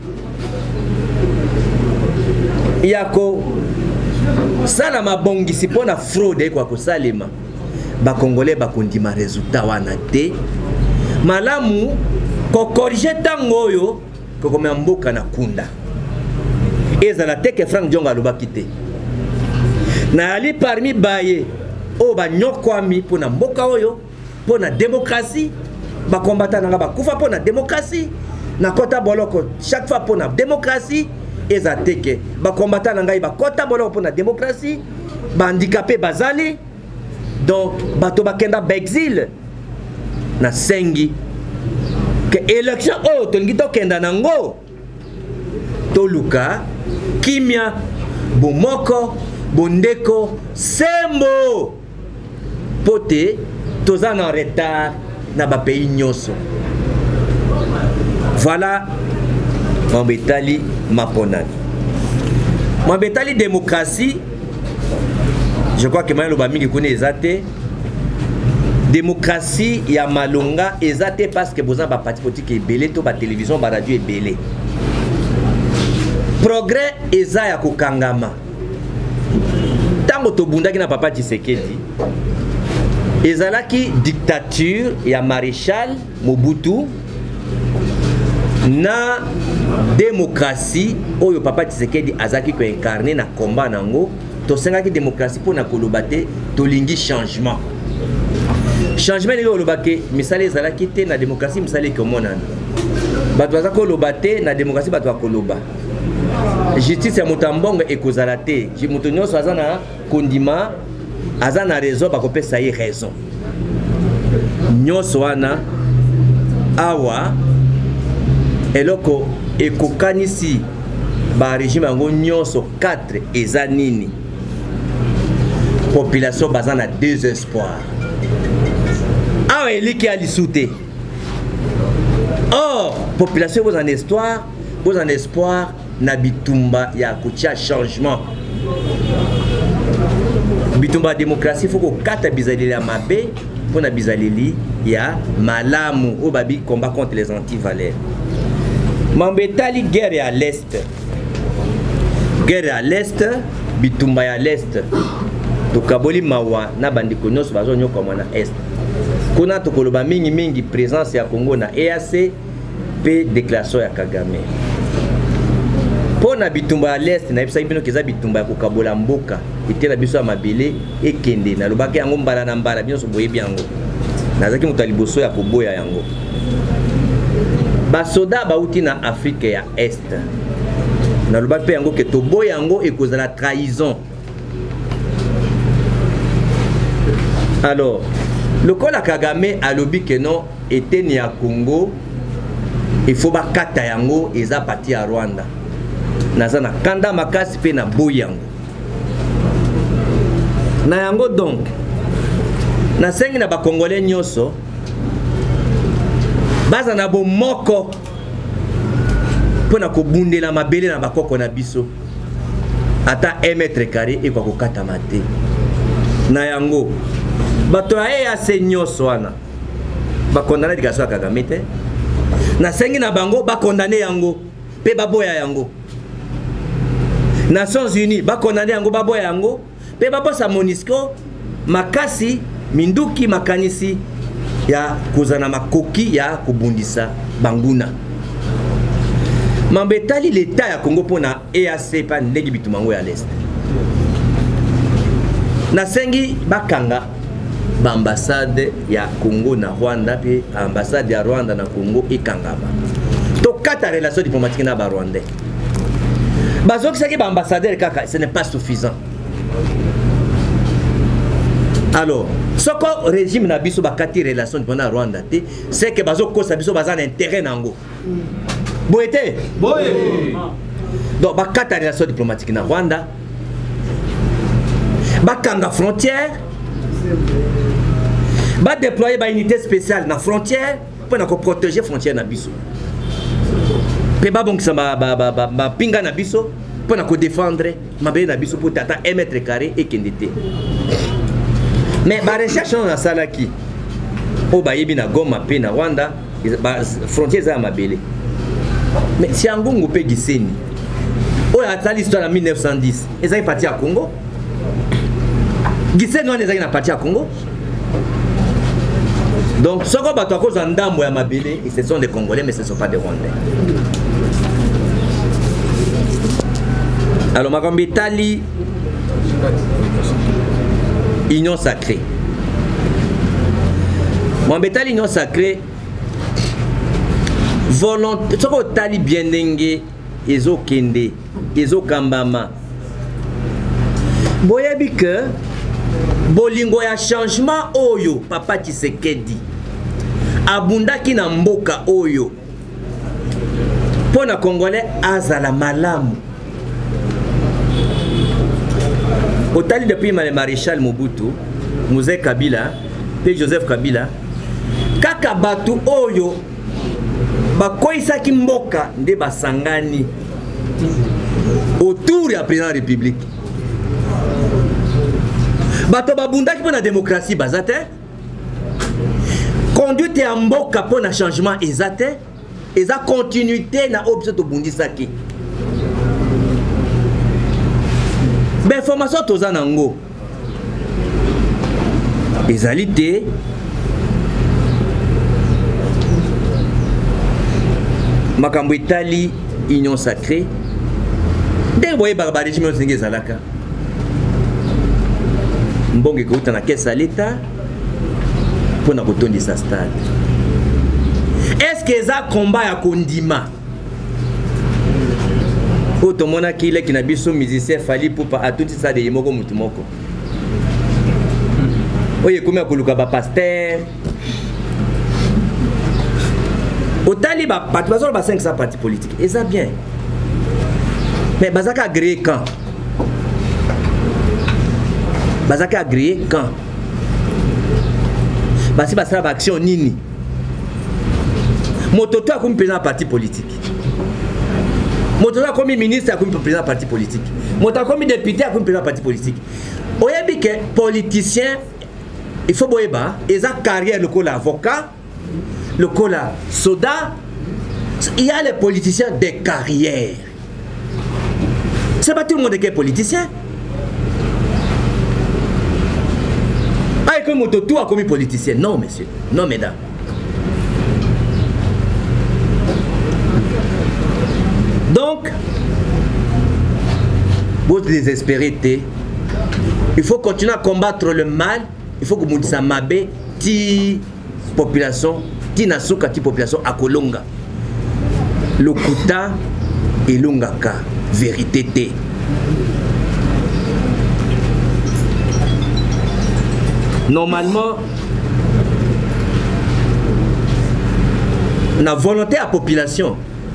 yako sala mabongisi pona fraude kwa kosalema bakongole bakondima résultat wana te malamu kokorige tango oyo kokome mboka na kunda ezala teke Frank Diongo alobaki te na ali parmi baye o banyokwami pona mboka oyo pona démocratie bakombata nanga bakufa pona démocratie na kota boloko chaque fois pona démocratie eza teke bakombata nanga bakota boloko pona démocratie bandicapé bazali donc bato bakenda exil na sengi que élection oyo tolingi tokenda nango toluka kimia bomoko bondeko sembo pote toza na retard na ba pays nyonso. Voilà mambetali maponani mambetali démocratie. Je crois que Maïlo Bamingi connaît ezate démocratie ya malonga ezate parce que boza ba parti politique ebele to ba télévision ba radio ebele progrès eza ya kokangama tango to bundaki na papa Tshisekedi ezalaki dictature ya maréchal Mobutu na démocratie oyo papa Tshisekedi azaki ko incarner na combat nango. Tosengaki démocratie pour na kolobate tolingi changement ni kolobake misale ezalaki te na démocratie misale komonana bato baza kolobate na démocratie bato bakoloba justice ya mutambongo ekozala te mutu nyonso aza na kondima aza na raison bakopesa ye raison nyonso wana awa eloko ekokanisi ba régime yango nyonso 4 eza nini population baza na désespoir awa eliki alisute or population boza en espoir na bitumba ya kotia changement bitumba démocratie faut kokata bizaleli ya mabe pona bizaleli ya malamu o babi combat contre les anti-valeurs mambetali guerre à l'est bitumba ya l'est tokaboli mawa na bandiko nyonso bazonyoka mwana est kuna tokoloba mingi présence ya Congo na EAC pe déclaration ya Kagame pona bitumba ya l'est na ebisa bino keza bitumba ya kokabola mboka etela biso ya mabele ekende na lobaki yango mbala na mbala biso boyebi yango nazaki moto liboso ya koboya yango basoda bauti na Afrique ya est na lobaki pe yango ke toboya yango ekozala trahison. Alors, le Kola Kagame a lobby que non était ni à Congo, il faut pas kata yango eza parti à Rwanda. Nazana kanda makasi pe na boyango. Na yango donc, na sengi na ba Congolais nyonso, baza na bo moko pona ko bundela mabele na bakoko na biso. Ata 1 mètre carré et kwa ko kata mate. Na yango bato ya nyonso wana bakondana dikaswa Kagame te na sengi na bango bakondane yango pe baboya yango. Nations Unies bakondane yango baboya yango pe babosa MONUSCO makasi minduki makanisi ya kuzana makoki ya kubundisa banguna mambetali l'état ya Congo pona EAC pa ndegi bitumango ya l'est na sengi bakanga ambassade ya Congo na Rwanda pe ambassade ya Rwanda na Congo ekangama to kata relation diplomatique na ba Rwandais bazoki saki ba ambassadeur kaka ce n'est pas suffisant. Alors soko régime na biso bakati relation diplomatique na Rwanda te c'est que bazoko sa biso bazana intérêt nango boete boye donc bakata relation diplomatique na Rwanda bakanga frontière va déployer une unité spéciale dans la frontière pour protéger la frontière na biso. Pe ba bon ça ba pinga na biso pour défendre ma bé na biso pour tata 1 mètre carré et kendete. Mais ba recherche on a sala qui o ba yebi na Goma pe na Rwanda ba frontière za mabele. Mais si Angongo pe Gisenyi o ya tali histoire en 1910 ezali parti à Congo. Gisenyi on ezali na parti à Congo. Donc ce qu'on bat à cause d'Andambo et Mabele, ce sont des Congolais mais ce ne sont pas des Rwandais. Alors Makambi Tali Union sacrée. Mambetali Union sacrée volonté. Ce qu'on Tali bien dengue, ezo kende, ezo kambama. Boyebi que bolingo ya changement oyo Papa Tshisekedi abundaki na mboka oyo pona Congolais azala malamu. Otali depuis le maréchal Mobutu, Mzee Kabila, pe Joseph Kabila, kaka batu oyo bakoisaki mboka nde basangani autour ya président de la République. Bato babundaki pour la démocratie bazate. Conduite en mboka pour le changement ezate. Eza continuité na option to bundisaki. Ben formation toza nango. Ezalité makambo Italie Union sacrée. Dès voyez barbarisme nzinge zalaka. Mbonge kouta na caisse à l'état pour na kotondi sa stade. Est-ce que ça combat ya kondima? Oto mona kile kina biso musicien fali pour à tout ça de yemoko mutumoko. Oye komia koluka ba pasteur. Otali ba patron ba 500 partis politiques. Et ça bien. Mais bazaka agréé quand? Bazaka agréé quand? Basi basala ba action nini? Mototo a comme président parti politique. Mototo a comme ministre a comme président parti politique. Mototo a comme député a comme président parti politique. Oyebi que politicien il faut boyeba eza carrière le col avocat, le col soda. Il y a les politiciens des carrières. C'est pas tout le monde qui est politicien. Pas que Mototo a commis politicien. Non, monsieur. Non, mesdames. Donc, vous désespérez, il faut continuer à combattre le mal. Il faut que vous disiez Mabé, ti population, ti nasuka, ti population à Kolonga. Lokuta et Longaka. Vérité té. Normalement, la volonté à la population,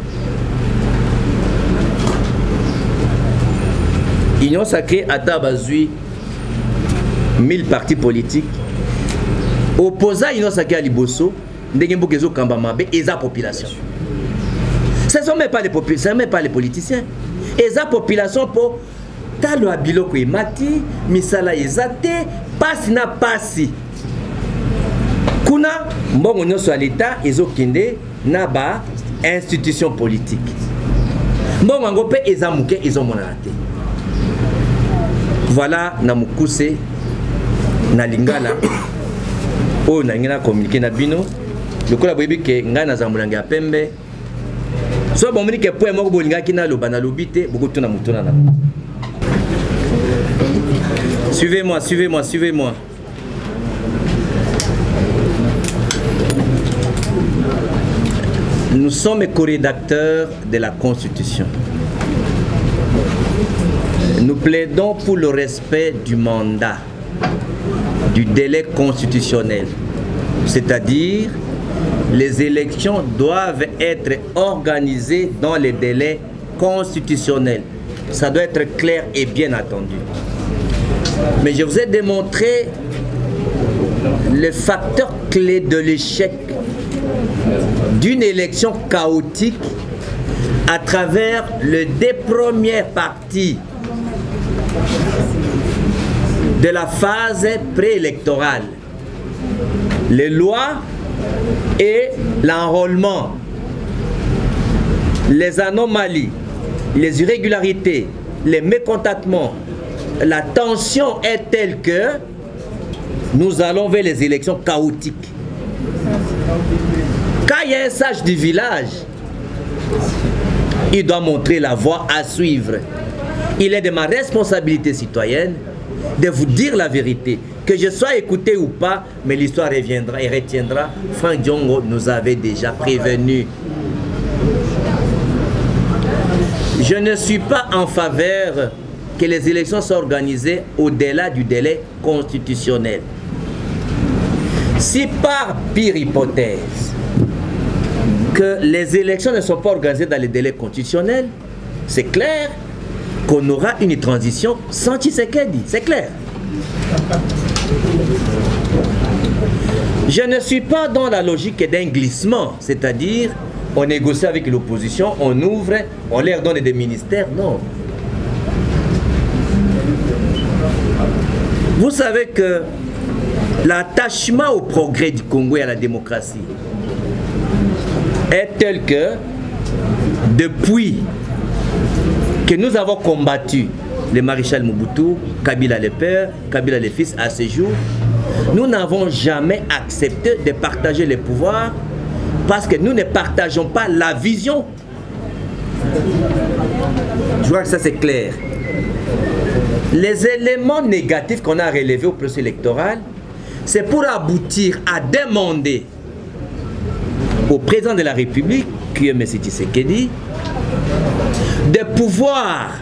Union sacrée à Tabazui, 1000 partis politiques, opposant Union sacrée à Liboso, Ndegembokezo Kambamabe et la population. Ce ne sont même pas les politiciens. Et la population pour talo abiloko emati misala ezate pasi na pasi kuna mbongo nyonso ya l'État ezokende na ba institution politique mbongo yango pe eza muke ezomonana te. Voilà na mukuse na lingala oyo na ngena communiquer na bino lokola boyebi ke ngai na zambulange ya pembe so bomoni ke point moko bolingaki na loba na lobite bokutuna mutuna na. Suivez-moi, suivez-moi, suivez-moi. Nous sommes co-rédacteurs de la Constitution. Nous plaidons pour le respect du mandat, du délai constitutionnel. C'est-à-dire, les élections doivent être organisées dans les délais constitutionnels. Ça doit être clair et bien entendu. Mais je vous ai démontré le facteur clé de l'échec d'une élection chaotique à travers les deux premières parties de la phase préélectorale, les lois et l'enrôlement, les anomalies, les irrégularités, les mécontentements, la tension est telle que nous allons vers les élections chaotiques. Quand il y a un sage du village, il doit montrer la voie à suivre. Il est de ma responsabilité citoyenne de vous dire la vérité. Que je sois écouté ou pas, mais l'histoire reviendra et retiendra. Franck Diongo nous avait déjà prévenu. Je ne suis pas en faveur que les élections soient organisées au-delà du délai constitutionnel. Si par pire hypothèse que les élections ne sont pas organisées dans les délais constitutionnels, c'est clair qu'on aura une transition sans Tshisekedi, c'est clair. Je ne suis pas dans la logique d'un glissement, c'est-à-dire on négocie avec l'opposition, on ouvre, on leur donne des ministères, non. Vous savez que l'attachement au progrès du Congo et à la démocratie est tel que depuis que nous avons combattu le maréchal Mobutu, Kabila le père, Kabila le fils à ce jour, nous n'avons jamais accepté de partager les pouvoirs parce que nous ne partageons pas la vision. Je crois que ça c'est clair. Les éléments négatifs qu'on a relevés au processus électoral, c'est pour aboutir à demander au président de la République, qui est M. Tshisekedi, de pouvoir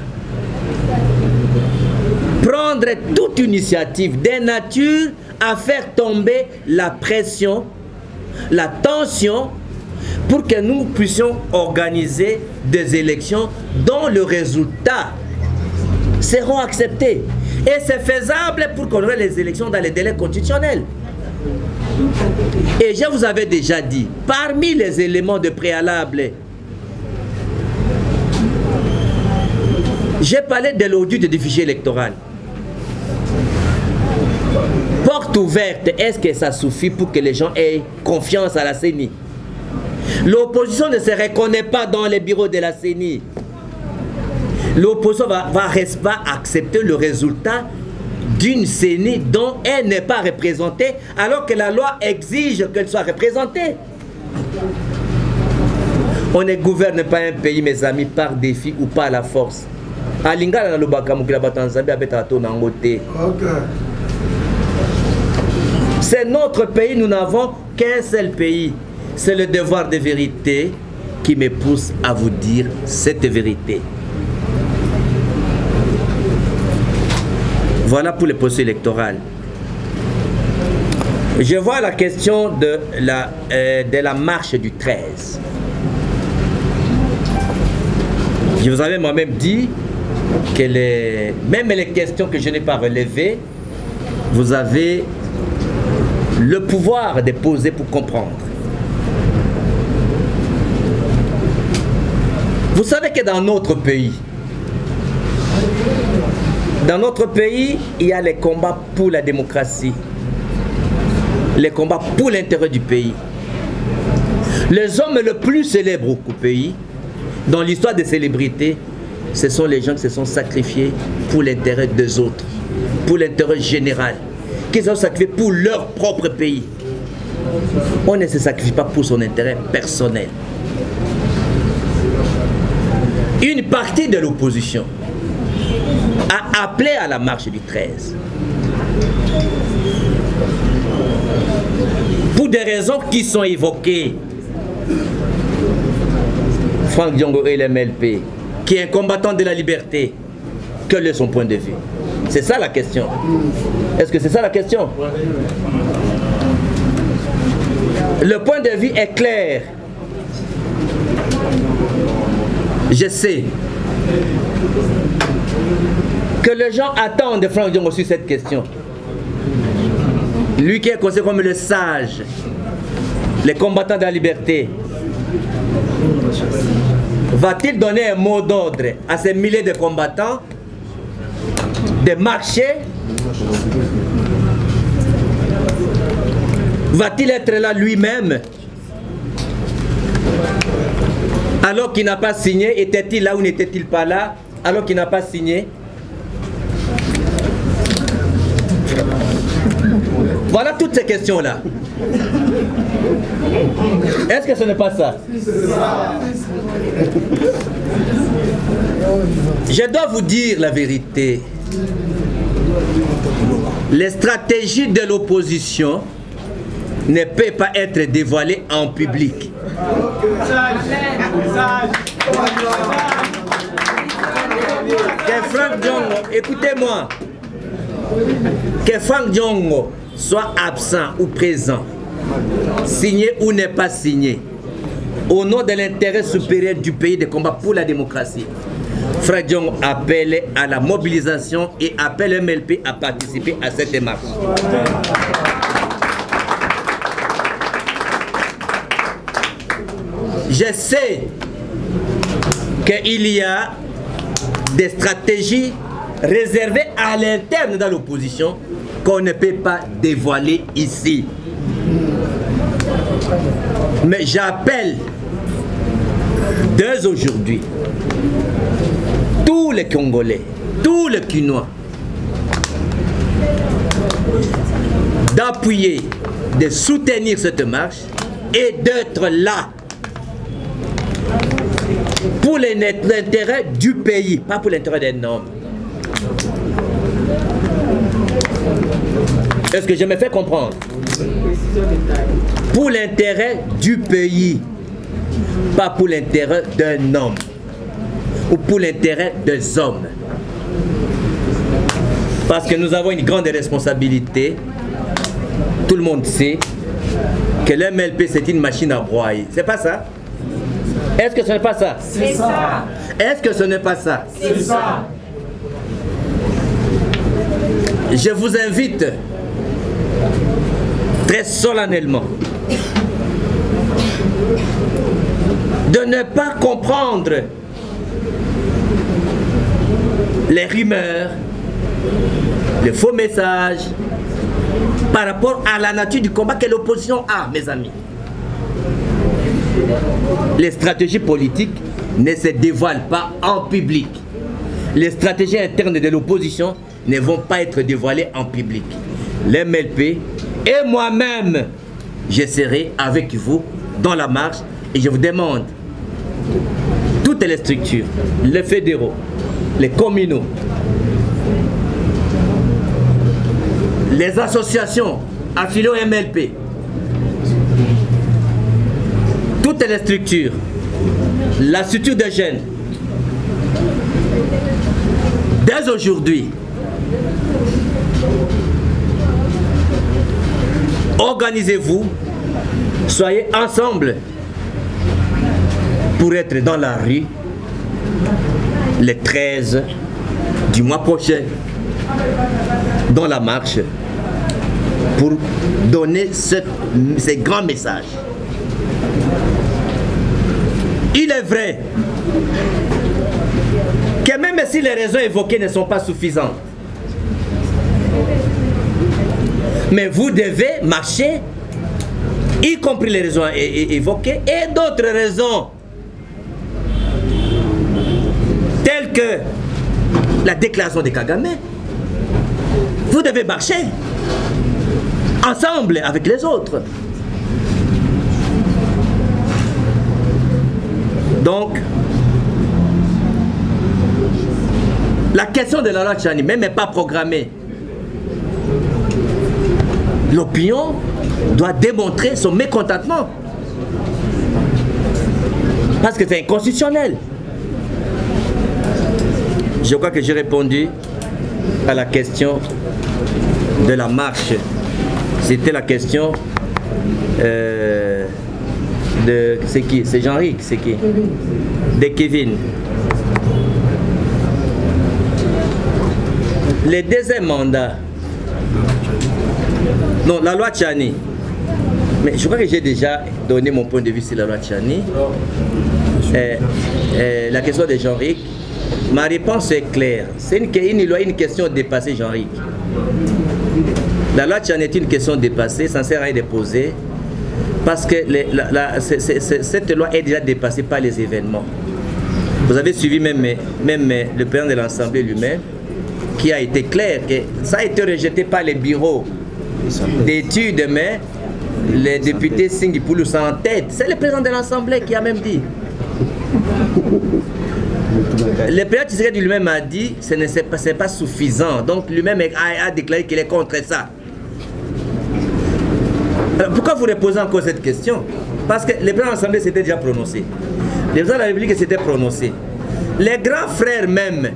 prendre toute initiative de nature à faire tomber la pression, la tension, pour que nous puissions organiser des élections dont le résultat seront acceptés. Et c'est faisable pour qu'on ait les élections dans les délais constitutionnels. Et je vous avais déjà dit, parmi les éléments de préalable, j'ai parlé de l'audit du fichier électoral. Porte ouverte, est-ce que ça suffit pour que les gens aient confiance à la CENI? L'opposition ne se reconnaît pas dans les bureaux de la CENI. L'opposition va accepter le résultat d'une CENI dont elle n'est pas représentée, alors que la loi exige qu'elle soit représentée. On ne gouverne pas un pays, mes amis, par défi ou par la force. C'est notre pays, nous n'avons qu'un seul pays. C'est le devoir de vérité qui me pousse à vous dire cette vérité. Voilà pour le processus électoral. Je vois la question de la marche du 13. Je vous avais moi-même dit que même les questions que je n'ai pas relevées, vous avez le pouvoir de poser pour comprendre. Vous savez que dans notre pays, il y a les combats pour la démocratie, les combats pour l'intérêt du pays. Les hommes les plus célèbres au pays, dans l'histoire des célébrités, ce sont les gens qui se sont sacrifiés pour l'intérêt des autres, pour l'intérêt général, qui se sont sacrifiés pour leur propre pays. On ne se sacrifie pas pour son intérêt personnel. Une partie de l'opposition a appelé à la marche du 13. Pour des raisons qui sont évoquées. Franck Diongo et l'MLP, qui est un combattant de la liberté, quel est son point de vue? C'est ça la question. Est-ce que c'est ça la question? Le point de vue est clair. Je sais que les gens attendent de Franck Diongo sur cette question. lui qui est considéré comme le sage, les combattants de la liberté, va-t-il donner un mot d'ordre à ces milliers de combattants de marcher? Va-t-il être là lui-même alors qu'il n'a pas signé? Était-il là ou n'était-il pas là alors qu'il n'a pas signé? Voilà toutes ces questions-là. Est-ce que ce n'est pas ça? Je dois vous dire la vérité. Les stratégies de l'opposition ne peuvent pas être dévoilées en public. Que Franck Diongo, écoutez-moi, que Franck Diongo soit absent ou présent, signé ou n'est pas signé, au nom de l'intérêt supérieur du pays de combat pour la démocratie, Franck Diongo appelle à la mobilisation et appelle MLP à participer à cette démarche. Je sais qu'il y a des stratégies réservées à l'interne dans l'opposition qu'on ne peut pas dévoiler ici. Mais j'appelle dès aujourd'hui tous les Congolais, tous les Quinois, d'appuyer, de soutenir cette marche et d'être là pour l'intérêt du pays, pas pour l'intérêt d'un homme. Est-ce que je me fais comprendre? Pour l'intérêt du pays, pas pour l'intérêt d'un homme ou pour l'intérêt des hommes. Parce que nous avons une grande responsabilité. Tout le monde sait que l'MLP c'est une machine à broyer. C'est pas ça? Est-ce que ce n'est pas ça? C'est ça. Est-ce que ce n'est pas ça? C'est ça. Je vous invite très solennellement de ne pas comprendre les rumeurs, les faux messages par rapport à la nature du combat que l'opposition a, mes amis. Les stratégies politiques ne se dévoilent pas en public. Les stratégies internes de l'opposition ne vont pas être dévoilées en public. L'MLP et moi-même, je serai avec vous dans la marche et je vous demande, toutes les structures, les fédéraux, les communaux, les associations affiliées au MLP, toutes les structures, la structure des jeunes, dès aujourd'hui, organisez-vous, soyez ensemble pour être dans la rue le 13 du mois prochain, dans la marche, pour donner ces grands messages. Il est vrai que même si les raisons évoquées ne sont pas suffisantes, mais vous devez marcher, y compris les raisons évoquées et d'autres raisons, telles que la déclaration de Kagame. Vous devez marcher ensemble avec les autres. Donc, la question de la loi Tchani même n'est pas programmée. L'opinion doit démontrer son mécontentement. Parce que c'est inconstitutionnel. Je crois que j'ai répondu à la question de la marche. C'était la question de... C'est qui? C'est Jean-Ric? C'est qui? De Kevin. Le deuxième mandat Non, la loi Tchani. Mais je crois que j'ai déjà donné mon point de vue sur la loi Tchani. La question de Jean-Ric. Ma réponse est claire. C'est une loi, une question dépassée, Jean-Ric. La loi Tchani est une question dépassée, ça ne sert à rien de poser. Parce que cette loi est déjà dépassée par les événements. Vous avez suivi même le président de l'Assemblée lui-même, qui a été clair que ça a été rejeté par les bureaux d'études, mais les députés Singh Poulou sont en tête. C'est le président de l'Assemblée qui a même dit. Le président Tshisekedi lui-même a dit que ce n'est pas suffisant. Donc lui-même a déclaré qu'il est contre ça. Alors, pourquoi vous reposez encore cette question? Parce que le président de l'Assemblée s'était déjà prononcé. Le président de la République s'était prononcé. Les grands frères même,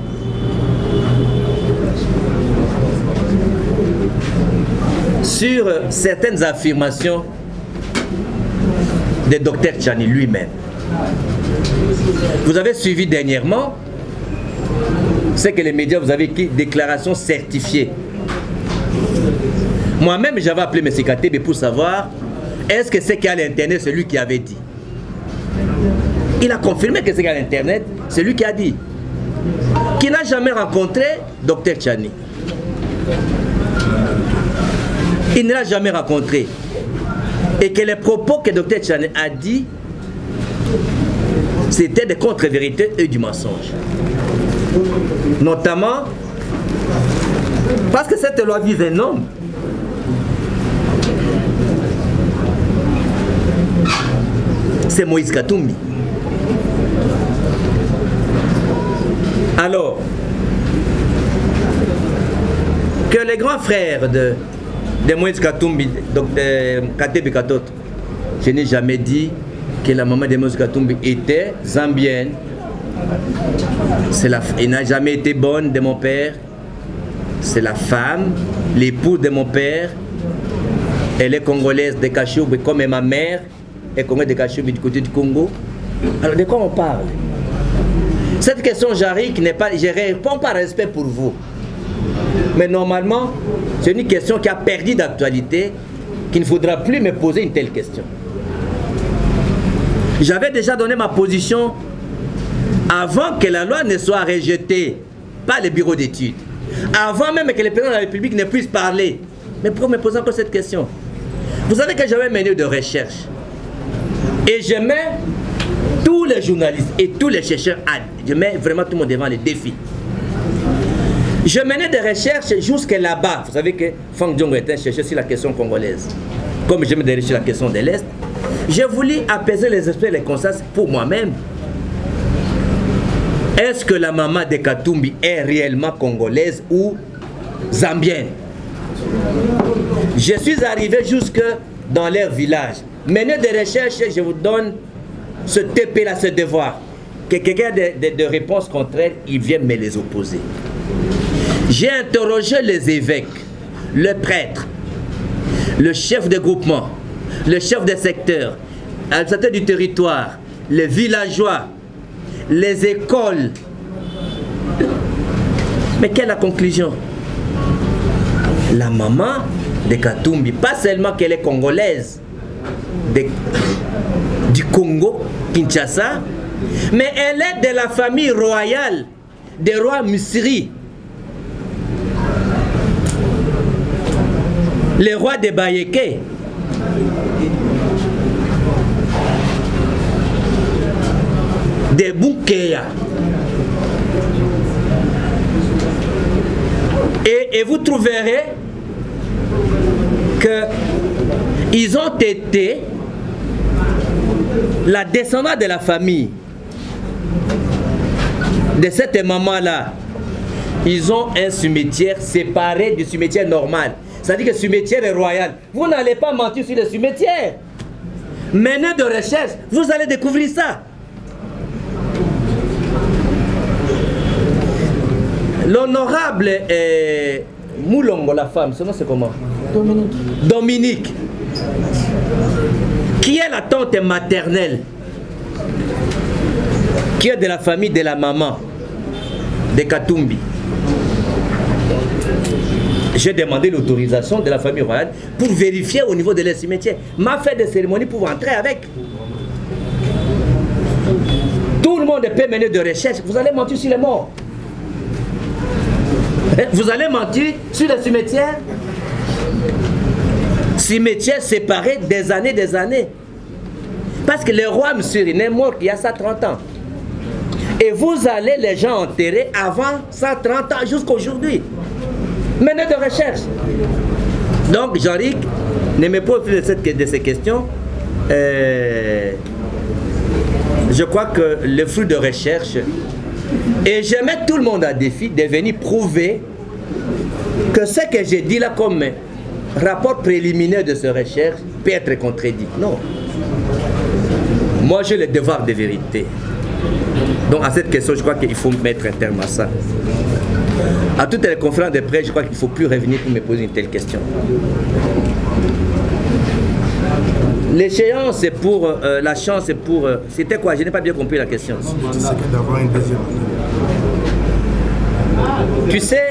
sur certaines affirmations de Dr Tchani lui-même. Vous avez suivi dernièrement ce que les médias vous avez écrit, déclaration certifiée. Moi-même, j'avais appelé M. Katebe pour savoir est-ce que c'est qu'à l'internet, c'est lui qui avait dit. Il a confirmé que c'est qu'à l'internet, c'est lui qui a dit. Qu'il n'a jamais rencontré Dr Tchani. Il ne l'a jamais rencontré. Et que les propos que Dr Tchani a dit, c'était des contre-vérités et du mensonge. Notamment, parce que cette loi vise un homme. C'est Moïse Katumbi. Alors, que les grands frères de Moïse Katumbi, Katebe Katot, je n'ai jamais dit que la maman de Moïse Katumbi était zambienne. Elle n'a jamais été bonne de mon père. C'est la femme, l'épouse de mon père. Elle est congolaise de Kachoub comme ma mère est congolaise de Kachoub du côté du Congo. Alors de quoi on parle? Cette question, Jean-Ric, n'est pas, je ne réponds pas respect pour vous. Mais normalement, c'est une question qui a perdu d'actualité, qu'il ne faudra plus me poser une telle question. J'avais déjà donné ma position avant que la loi ne soit rejetée par les bureaux d'études. Avant même que le président de la République ne puisse parler. Mais pourquoi me poser encore cette question? Vous savez que j'avais mené de recherche. Et je mets tous les journalistes et tous les chercheurs, je mets vraiment tout le monde devant les défis. Je menais des recherches jusqu'à là-bas. Vous savez que Fang Diongo était chercheur sur la question congolaise. Comme je me dirige sur la question de l'Est, j'ai voulu apaiser les esprits et les consciences pour moi-même. Est-ce que la maman de Katumbi est réellement congolaise ou zambienne? Je suis arrivé jusque dans leur village. Menez des recherches, je vous donne ce TP-là, ce devoir. Que quelqu'un de réponses contraires, il vient me les opposer. J'ai interrogé les évêques, le prêtre, le chef de groupement, le chef de secteur, l'administrateur du territoire, les villageois, les écoles. Mais quelle est la conclusion? La maman de Katumbi, pas seulement qu'elle est congolaise, du Congo, Kinshasa, mais elle est de la famille royale des rois Misri. Les rois de Bayeke. De Boukeya. Et vous trouverez que ils ont été la descendante de la famille de cette maman-là. Ils ont un cimetière séparé du cimetière normal. C'est-à-dire que le cimetière est royal. Vous n'allez pas mentir sur le cimetière. Menez de recherche, vous allez découvrir ça. L'honorable Moulongo, la femme, son nom c'est comment? Dominique. Qui est la tante maternelle, qui est de la famille de la maman de Katumbi. j'ai demandé l'autorisation de la famille royale pour vérifier au niveau de leur cimetière. M'a fait des cérémonies pour entrer avec. Tout le monde peut mener de recherche. Vous allez mentir sur les morts. Vous allez mentir sur les cimetières. Cimetières séparés des années. Parce que le roi monsieur n'est mort il y a 130 ans. Et vous allez les gens enterrer avant 130 ans jusqu'à aujourd'hui. Menez de recherche. Donc Jean-Ric, ne me pose plus de ces questions. Je crois que le fruit de recherche, et je mets tout le monde à défi de venir prouver que ce que j'ai dit là comme rapport préliminaire de cette recherche peut être contredit. Non. Moi j'ai le devoir de vérité. Donc à cette question, je crois qu'il faut mettre un terme à ça. À toutes les conférences de presse, je crois qu'il ne faut plus revenir pour me poser une telle question. L'échéance, c'est pour la chance, c'est pour... C'était quoi? Je n'ai pas bien compris la question. D'avoir une deuxième année. Tu sais,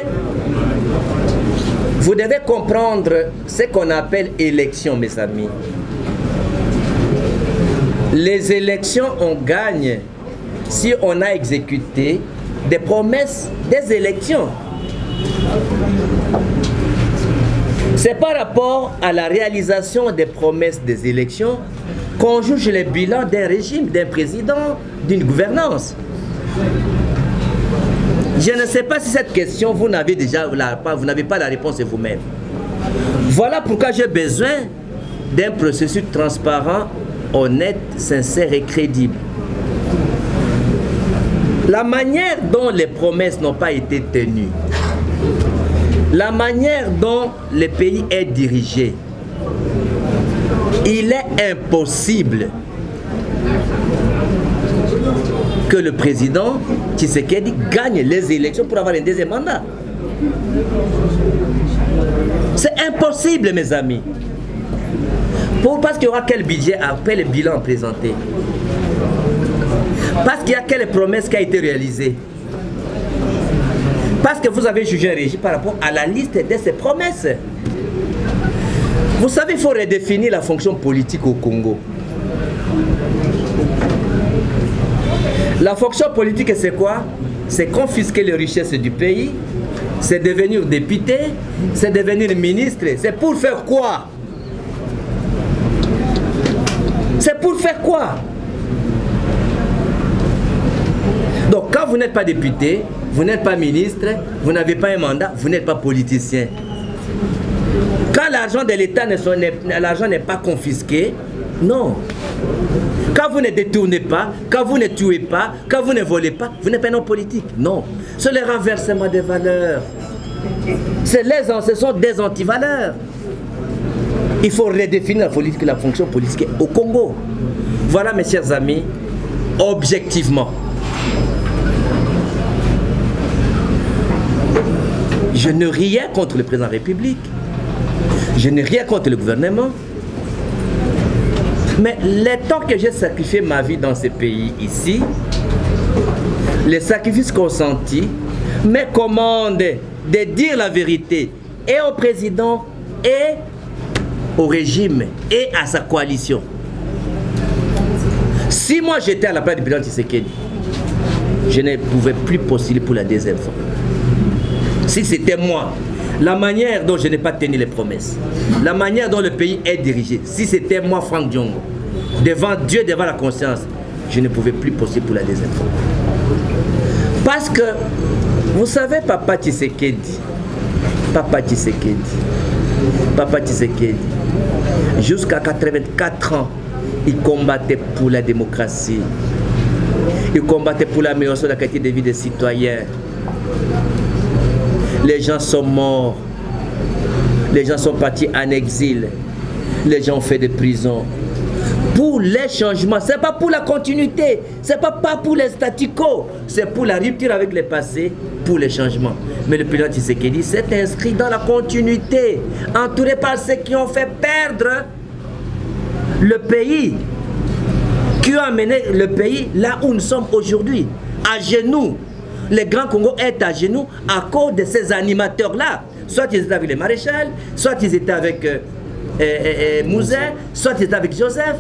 vous devez comprendre ce qu'on appelle élection, mes amis. Les élections, on gagne si on a exécuté des promesses des élections. C'est par rapport à la réalisation des promesses des élections qu'on juge les bilans d'un régime, d'un président, d'une gouvernance. Je ne sais pas si cette question, vous n'avez pas la réponse de vous-même. Voilà pourquoi j'ai besoin d'un processus transparent, honnête, sincère et crédible. La manière dont les promesses n'ont pas été tenues, la manière dont le pays est dirigé, il est impossible que le président Tshisekedi gagne les élections pour avoir un deuxième mandat. C'est impossible, mes amis. Parce qu'il y aura quel budget après le bilan présenté? Parce qu'il y a quelle promesse qui a été réalisée? Parce que vous avez jugé un régime par rapport à la liste de ces promesses. Vous savez, il faut redéfinir la fonction politique au Congo. La fonction politique, c'est quoi? C'est confisquer les richesses du pays, c'est devenir député, c'est devenir ministre. C'est pour faire quoi? C'est pour faire quoi? Donc, quand vous n'êtes pas député, vous n'êtes pas ministre, vous n'avez pas un mandat, vous n'êtes pas politicien. Quand l'argent de l'État n'est pas confisqué, non. Quand vous ne détournez pas, quand vous ne tuez pas, quand vous ne volez pas, vous n'êtes pas un homme politique. Non. C'est le renversement des valeurs. Ce sont des antivaleurs. Il faut redéfinir la fonction politique au Congo. Voilà, mes chers amis, objectivement. Je n'ai rien contre le président de la République. Je n'ai rien contre le gouvernement. Mais les temps que j'ai sacrifié ma vie dans ce pays ici, les sacrifices consentis me commandent de dire la vérité et au président et au régime et à sa coalition. Si moi j'étais à la place du président Tshisekedi, je ne pouvais plus postuler pour la deuxième fois. Si c'était moi, la manière dont je n'ai pas tenu les promesses, la manière dont le pays est dirigé, si c'était moi, Franck Diongo, devant Dieu, devant la conscience, je ne pouvais plus postuler pour la deuxième fois. Parce que, vous savez, Papa Tshisekedi, jusqu'à 84 ans, il combattait pour la démocratie. Il combattait pour l'amélioration de la qualité de vie des citoyens. Les gens sont morts. Les gens sont partis en exil. Les gens ont fait des prisons. Pour les changements, ce n'est pas pour la continuité, ce n'est pas pour les statu quo, c'est pour la rupture avec le passé, pour les changements. Mais le président Tshisekedi s'est inscrit dans la continuité, entouré par ceux qui ont fait perdre le pays, qui ont amené le pays là où nous sommes aujourd'hui, à genoux, le Grand Congo est à genoux à cause de ces animateurs-là. Soit ils étaient avec les maréchals, soit ils étaient avec Mouzin, soit ils étaient avec Joseph.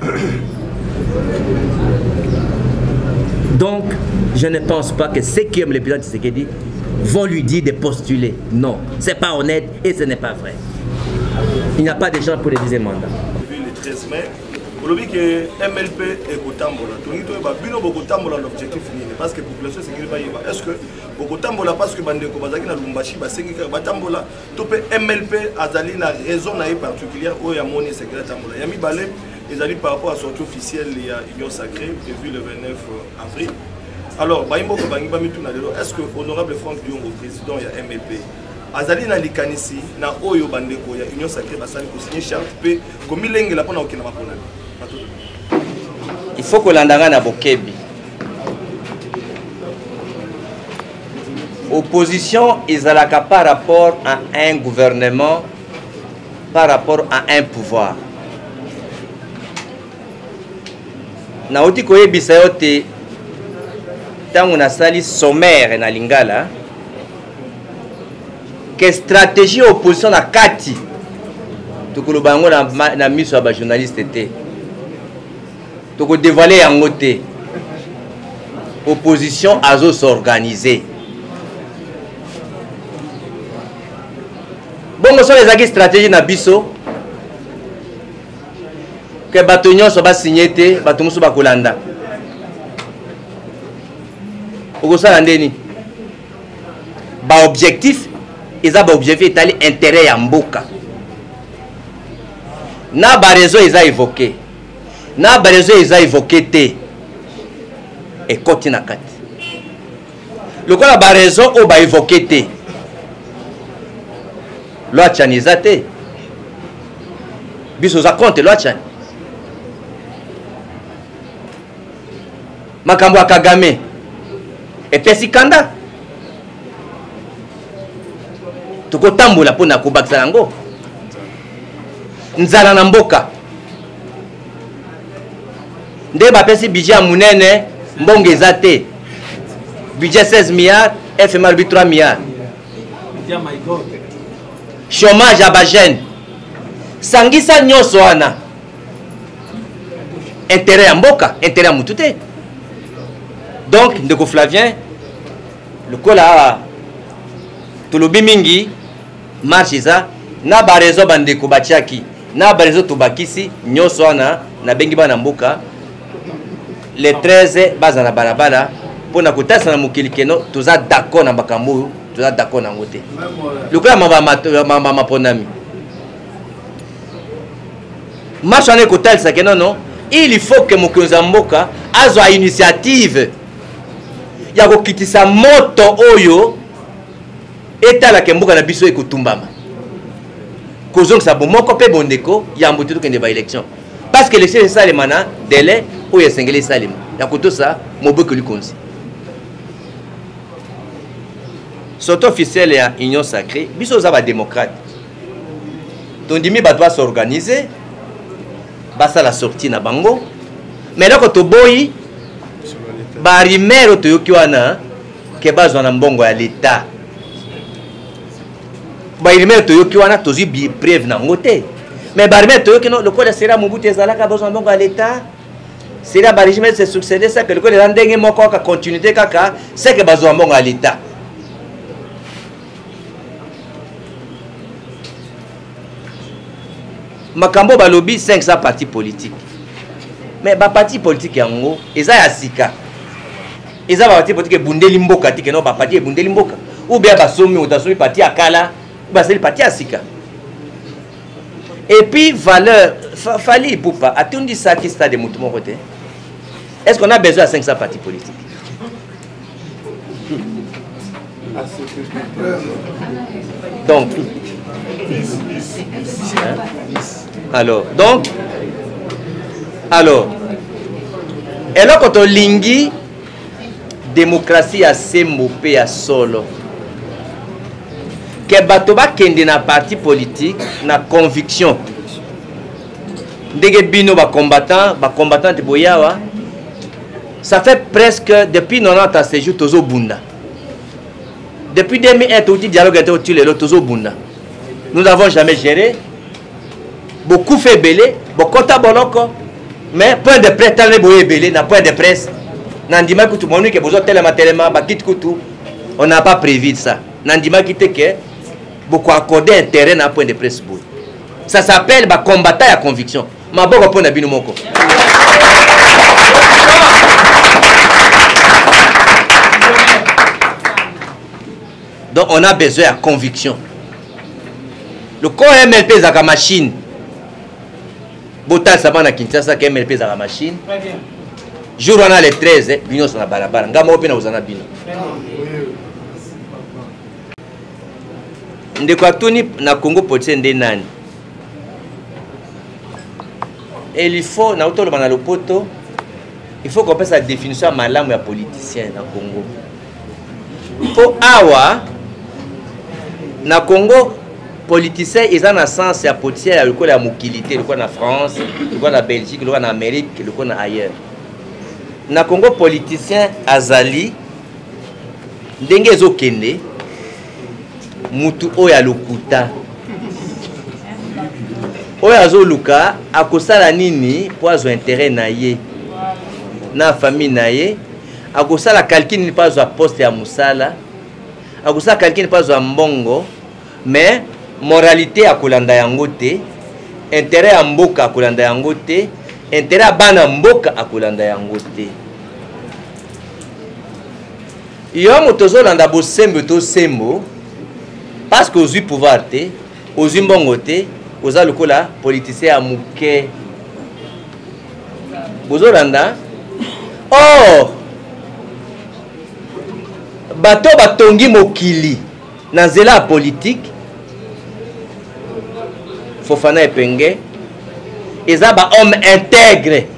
Donc, je ne pense pas que ceux qui aiment le président Tshisekedi vont lui dire de postuler. Non, ce n'est pas honnête et ce n'est pas vrai. Il n'y a pas de gens pour le deuxième mandat. Le 13 mai, vous avez dit que MLP est Kotambola. Vous avez dit que Kotambola l'objectif fini. Parce que la population est est-ce que Kotambola parce que Bandeko Bazaki na Lumbashi Basengi Batambola tout MLP Azali na raison particulière où il y a mon secret Tambola. Yami Balé ils allaient par rapport à sortie officielle il y a Union Sacrée prévue le 29 avril. Alors, est-ce que honorable Franck Diongo, président il y a MLP, Azali na likanisi na Oyo Bandeko il y a Union Sacrée Basali pour signer charte P comme il est là pour aucun il faut que l'andanga na Bokebi. Opposition Izalaka par rapport à un gouvernement, par rapport à un pouvoir. Na oti koyebisa yo te tango na sali sommaire na lingala que stratégie opposition na kati tokoloba yango na miso ya ba journaliste te toko dévoiler yango te opposition azo s'organiser bongo so ezaki stratégie na biso que bato nyonso ba signé te bato musu ba kolanda okosala ndeni ba objectif eza ba objectif etali intérêt ya mboka na ba raison eza évoqué na ba raison eza évoqué te ekoti na kati lokola ba raison o ba évoqué te loi tchani eza te biso za compte loi tchani makambo ya Kagame epesi kanda tokotambola mpona kobakisa yango nzala na mboka nde bapesi budget ya munene mbongo eza te budget 16 milliards FMR 3 milliards chômage ya bajeune sangisa nyonso wana intérêt ya mboka intérêt ya mutu te. Donc, Ndeko Flavien, le kola tolobi mingi marche ça na ba réseau bandeko batiaki na ba réseau tobakisi nyoso wana na bengi bana mboka les 13 baza na balabala pona kotasa na mokili keno toza d'accord na bakambo toza d'accord na ngote le kola mama ponami marche wana kotalisa keno non il faut que mokonza mboka azwa initiative ya kokitisa moto oyo etala ke mboka na biso ekotumbama kozongisa bomoko pe bondeko ya mbote tokende ba élection parce que l'élection esalema na délai oyo esengeli esalema ya kotosa moboko likonzi sortie officielle ya Union Sacrée biso oza ba démocrate tondimi bato ba s'organiser basa la sortie na bango mais loko toboyi barimero toyoki wana ke bazwa na mbongo ya l'État barimero toyoki wana tozi bi preuve na ngote mais barimero toyoki no lokola sera Mobutu ezalaka bazwa mbongo ya l'État sera ba régime se succéder ça que lokola ndenge moko ka continuité kaka c'est que bazwa mbongo ya l'État makambo balobi 500 partis politiques mais ba parti politique yango eza ya sika eza ba parti politique bundeli mboka tike no ba parti bundeli mboka ou bien ba somi otasomi parti akala ba seli parti ya sika et puis valeur fali poupa atundi ça qui stade de mutumo côté est-ce qu'on a besoin de 500 partis politiques donc alors et là quand on lingi démocratie à sembo pe à solo que bato ba kende na parti politique na conviction ndenge bino ba combattant boyawa ça fait presque depuis 90 ans séjour tozo bunda Depuis 2001, tout le dialogue était au-dessus de l'autre. Nous n'avons jamais géré. Beaucoup fait belé, beaucoup de boloko. Mais point de presse, tant les belé, n'a point de presse. Nandima kutu monu que besoin tellement bakit kutu. On n'a pas prévu ça. Nandima qui te que beaucoup accordé intérêt n'a point de presse. Ça s'appelle ba combattant à conviction. Ma boko point d'abino moko. Donc on a besoin de conviction. Le corps MLP est la machine. Botal Sabana Kinshasa qui MLP est la machine. Jour on a les 13, Bino sur la barabara. Ngama open na uzana Bino. Ndeko atuni na Congo politique ndé nani. Et il faut na autour de le poto, il faut qu'on fasse la définition malamu ya politicien na Congo. Po awa na Congo politicien ils ont un sens ya politicien le quoi la mokilité le quoi na France le quoi na Belgique le quoi na Amérique le quoi na ailleurs na Congo politicien azali ndenge ezokende mutu oya lokuta oya azoluka akosala nini po azwa intérêt na ye na famille na ye akosala calcul ni pas azwa poste ya musala akosala calcul ni pas azwa mbongo mais moralité akolanda yango te intérêt ya mboka akolanda yango te intérêt ya bana mboka akolanda yango te yo moto ozolanda bosembo to sembo parce que ozwi pouvoir te ozwi mbongo te oza lokola politicien ya moke bozolanda or bato batongi mokili na nzela ya politique Fofana Epenge eza ba homme intègre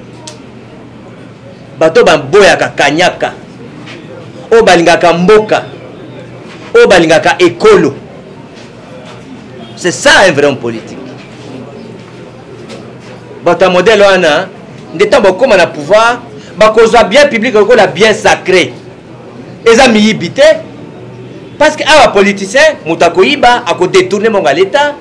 bato boyaka kanyaka o balingaka mboka o balingaka ekolo. C'est ça un vrai homme politique. Bato modèle wana ndeta bokoma na pouvoir bakozwa bien public la bien sacré eza miyibite parce que awa politicien mutakoyiba ako détourner monga l'état.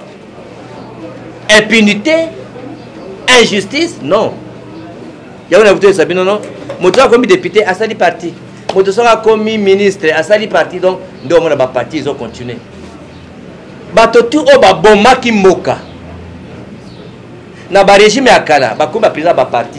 Impunité, injustice, non. Il y a une Sabine, non. Moto comme député, à sali parti. Moto comme ministre, à sali parti. Donc, nous avons un parti, ils ont continué. Bato tout au baboma qui moka. Na ba régime à Kala, ba comme président ba parti.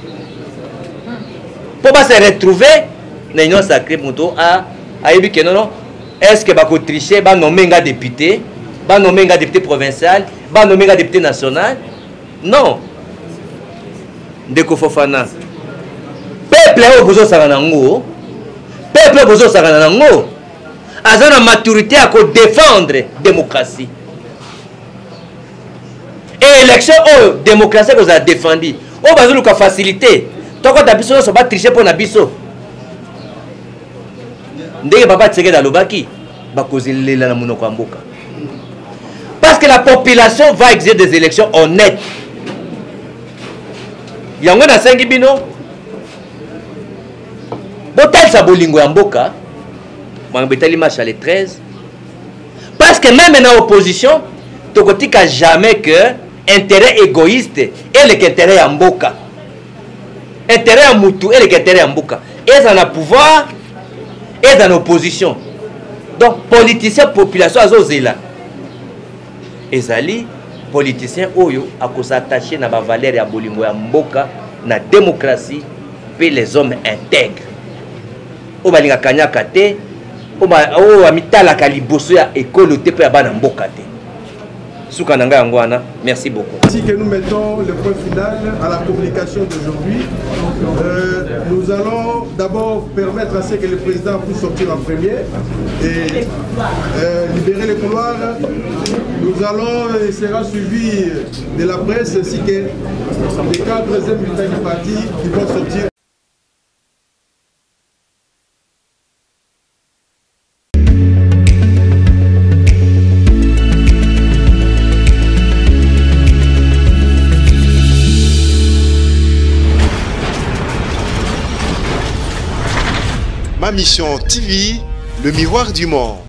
Pour pas se retrouver, na union sacrée moto a ébi que non. Est-ce que ba ko tricher, ba nommer un député, ba nommer un député provincial? Ba nommé député national? Non. Ndeko Fofana. Peuple au bozo saranango. Peuple au bozo saranango. Azana maturité à défendre démocratie. Et élection au démocratie que vous avez défendu. Au bazou ka facilité. Tant que d'abiso so ba tricher pour nabiso. Ndenge papa tseke da lobaki ba kozelela na munoko ya mboka. Parce que la population va exiger des élections honnêtes. Il y a un sengi bino. Botal sa bolingo ya mboka. Mangabetali marche à les 13. Parce que même dans l'opposition, tu ne jamais que intérêt égoïste et l'intérêt ya mboka. Intérêt à Moutou et l'intérêt à mboka. Et dans le pouvoir et dans l'opposition. Donc, politiciens, population, azozela. Ezali politicien oyo akosattaché na ba valeur ya bolingo ya mboka na démocratie pe les hommes intègres o balinga kanyaka te o amitala kaliboso ya ekolo te pe ya bana mboka te suka nanga yango wana. Merci beaucoup. Ainsi que nous mettons le point final à la communication d'aujourd'hui, nous allons d'abord permettre à ce que le président puisse sortir en premier et libérer les couloirs. Nous allons, il sera suivi de la presse ainsi que les cadres et militants du parti qui vont sortir. Ma Mission TV, Le miroir du monde.